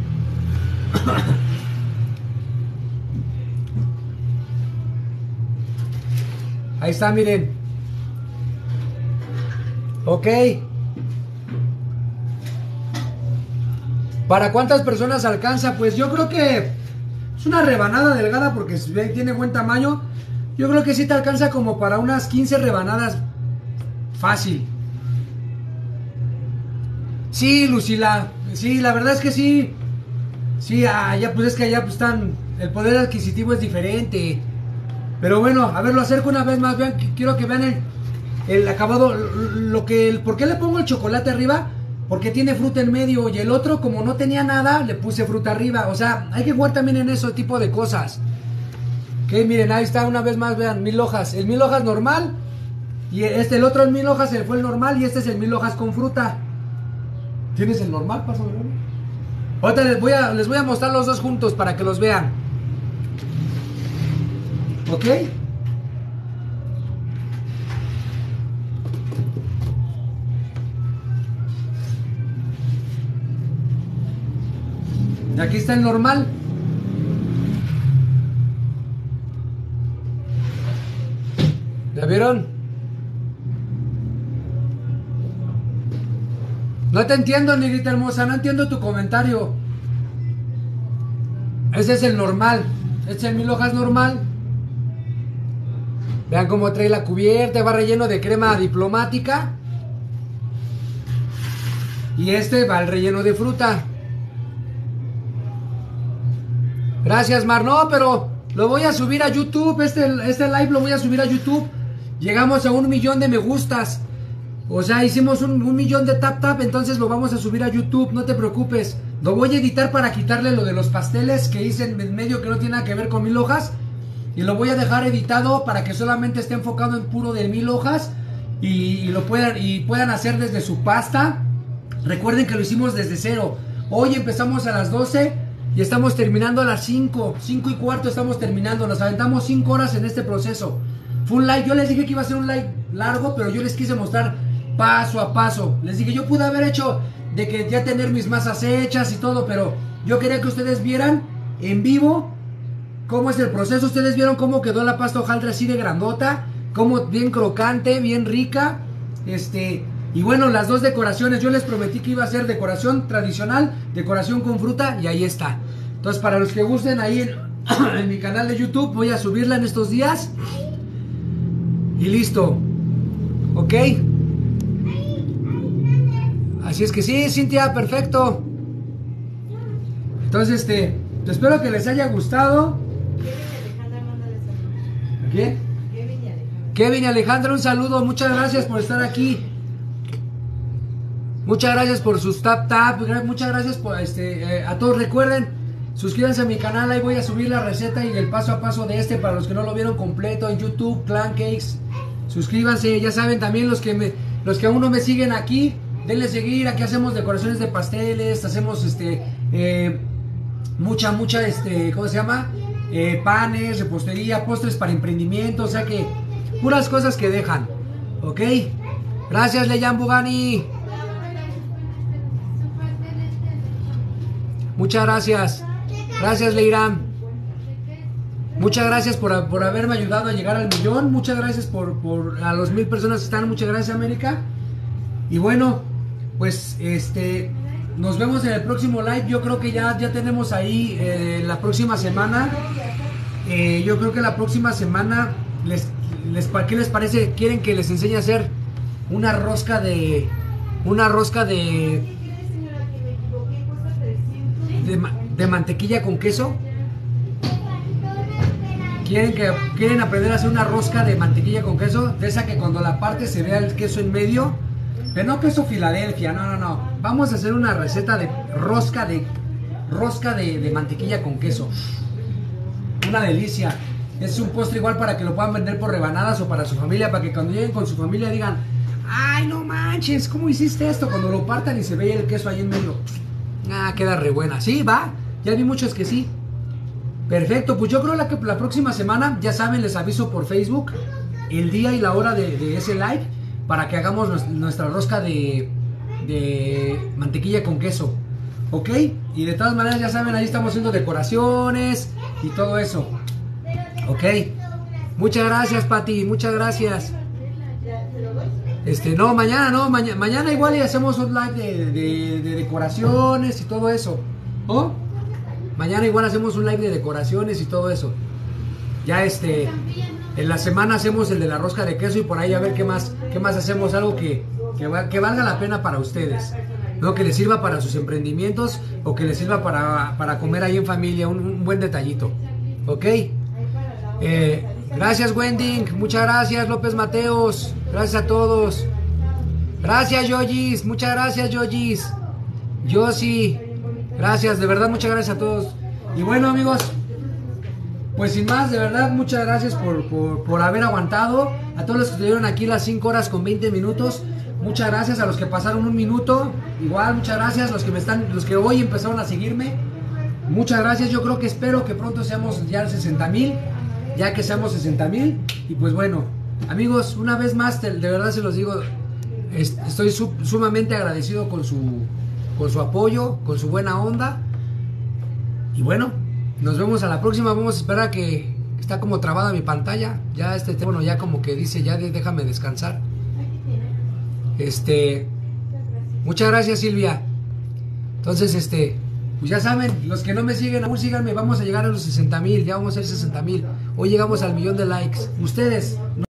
Ahí está, miren. Ok. ¿Para cuántas personas alcanza? Pues yo creo que es una rebanada delgada porque tiene buen tamaño. Yo creo que sí te alcanza como para unas 15 rebanadas. Fácil. Sí, Lucila. Sí, la verdad es que sí. Sí, allá pues es que allá pues están... El poder adquisitivo es diferente. Pero bueno, a ver, lo acerco una vez más. Vean, quiero que vean el acabado. ¿Por qué le pongo el chocolate arriba? Porque tiene fruta en medio. Y el otro, como no tenía nada, le puse fruta arriba. O sea, hay que jugar también en ese tipo de cosas. Ok, miren, ahí está una vez más. Vean, 1000 hojas. El 1000 hojas normal. Y el otro en 1000 hojas fue el normal. Y este es el 1000 hojas con fruta. ¿Tienes el normal? Pásame. Ahorita les voy a mostrar los dos juntos para que los vean. ¿Ok? Y aquí está el normal. ¿Ya vieron? No te entiendo, negrita hermosa, no entiendo tu comentario. Ese es el normal. Este es el 1000 hojas normal. Vean cómo trae la cubierta, va relleno de crema diplomática. Y este va al relleno de fruta. Gracias, Mar. No, pero lo voy a subir a YouTube. Este live lo voy a subir a YouTube. Llegamos a 1 millón de me gustas. O sea, hicimos un millón de tap, entonces lo vamos a subir a YouTube, no te preocupes. Lo voy a editar para quitarle lo de los pasteles que hice en medio que no tiene nada que ver con 1000 hojas. Y lo voy a dejar editado para que solamente esté enfocado en puro de 1000 hojas. Y puedan hacer desde su pasta. Recuerden que lo hicimos desde cero. Hoy empezamos a las 12 y estamos terminando a las 5. 5 y cuarto estamos terminando. Nos aventamos 5 horas en este proceso. Fue un live, yo les dije que iba a ser un live largo, pero yo les quise mostrar paso a paso. Les dije, yo pude haber hecho de que ya tener mis masas hechas y todo, pero yo quería que ustedes vieran en vivo cómo es el proceso. Ustedes vieron cómo quedó la pasta hojaldre así de grandota, cómo bien crocante, bien rica. Y bueno, las dos decoraciones, yo les prometí que iba a ser decoración tradicional, decoración con fruta, y ahí está. Entonces, para los que gusten, ahí en mi canal de YouTube voy a subirla en estos días. Y listo. ¿Ok? Así es que sí, Cintia, perfecto. Entonces, espero que les haya gustado. ¿Qué? Kevin y Alejandra, un saludo. Muchas gracias por estar aquí. Muchas gracias por sus tap. Muchas gracias por a todos. Recuerden, suscríbanse a mi canal. Ahí voy a subir la receta y el paso a paso de para los que no lo vieron completo en YouTube, Clan Cakes. Suscríbanse, ya saben, también los que aún no me siguen aquí, denle seguir. Aquí hacemos decoraciones de pasteles, hacemos mucha ¿cómo se llama? Panes, repostería, postres para emprendimiento, o sea que puras cosas que dejan. ¿Ok? Gracias, Leyan Bugani. Muchas gracias. Gracias, Leiram. Muchas gracias por haberme ayudado a llegar al 1,000,000. Muchas gracias por a los 1000 personas que están. Muchas gracias, América. Y bueno, pues nos vemos en el próximo live. Yo creo que ya tenemos ahí la próxima semana. Yo creo que la próxima semana ¿qué les parece? ¿Quieren que les enseñe a hacer una rosca de mantequilla con queso? ¿Quieren aprender a hacer una rosca de mantequilla con queso? De esa que cuando la parte se vea el queso en medio. Pero no queso Filadelfia, no. Vamos a hacer una receta de rosca de mantequilla con queso. Una delicia. Es un postre igual para que lo puedan vender por rebanadas o para su familia, para que cuando lleguen con su familia digan: ay, no manches, ¿cómo hiciste esto? Cuando lo partan y se ve el queso ahí en medio. Queda re buena. Sí, va. Ya vi muchos que sí. Perfecto, pues yo creo que la próxima semana, ya saben, les aviso por Facebook el día y la hora de ese live para que hagamos nuestra rosca de mantequilla con queso. ¿Ok? Y de todas maneras, ya saben, ahí estamos haciendo decoraciones y todo eso. ¿Ok? Muchas gracias, Pati, muchas gracias. No, mañana igual y hacemos un live de decoraciones y todo eso. ¿Oh? Mañana igual hacemos un live de decoraciones y todo eso. Ya en la semana hacemos el de la rosca de queso y por ahí a ver qué más hacemos, algo que valga la pena para ustedes, ¿no? Que les sirva para sus emprendimientos o que les sirva para comer ahí en familia, un buen detallito. ¿Ok? Gracias, Wending, muchas gracias, López Mateos, gracias a todos. Gracias, Yogis, muchas gracias, Yogis. Yossi, gracias, de verdad, muchas gracias a todos. Y bueno, amigos, pues sin más, de verdad, muchas gracias por haber aguantado. A todos los que estuvieron aquí las 5 horas con 20 minutos, muchas gracias. A los que pasaron 1 minuto, igual, muchas gracias. Los que hoy empezaron a seguirme, muchas gracias. Yo creo que espero que pronto seamos ya 60,000, ya que seamos 60,000. Y pues bueno, amigos, una vez más, de verdad se los digo, estoy sumamente agradecido con su apoyo, con su buena onda. Y bueno, nos vemos a la próxima. Vamos a esperar a que está como trabada mi pantalla. Ya teléfono ya como que dice, ya déjame descansar. Muchas gracias, Silvia. Entonces, pues ya saben, los que no me siguen aún, síganme. Vamos a llegar a los 60,000, ya vamos a ser 60,000. Hoy llegamos al 1,000,000 de likes. Ustedes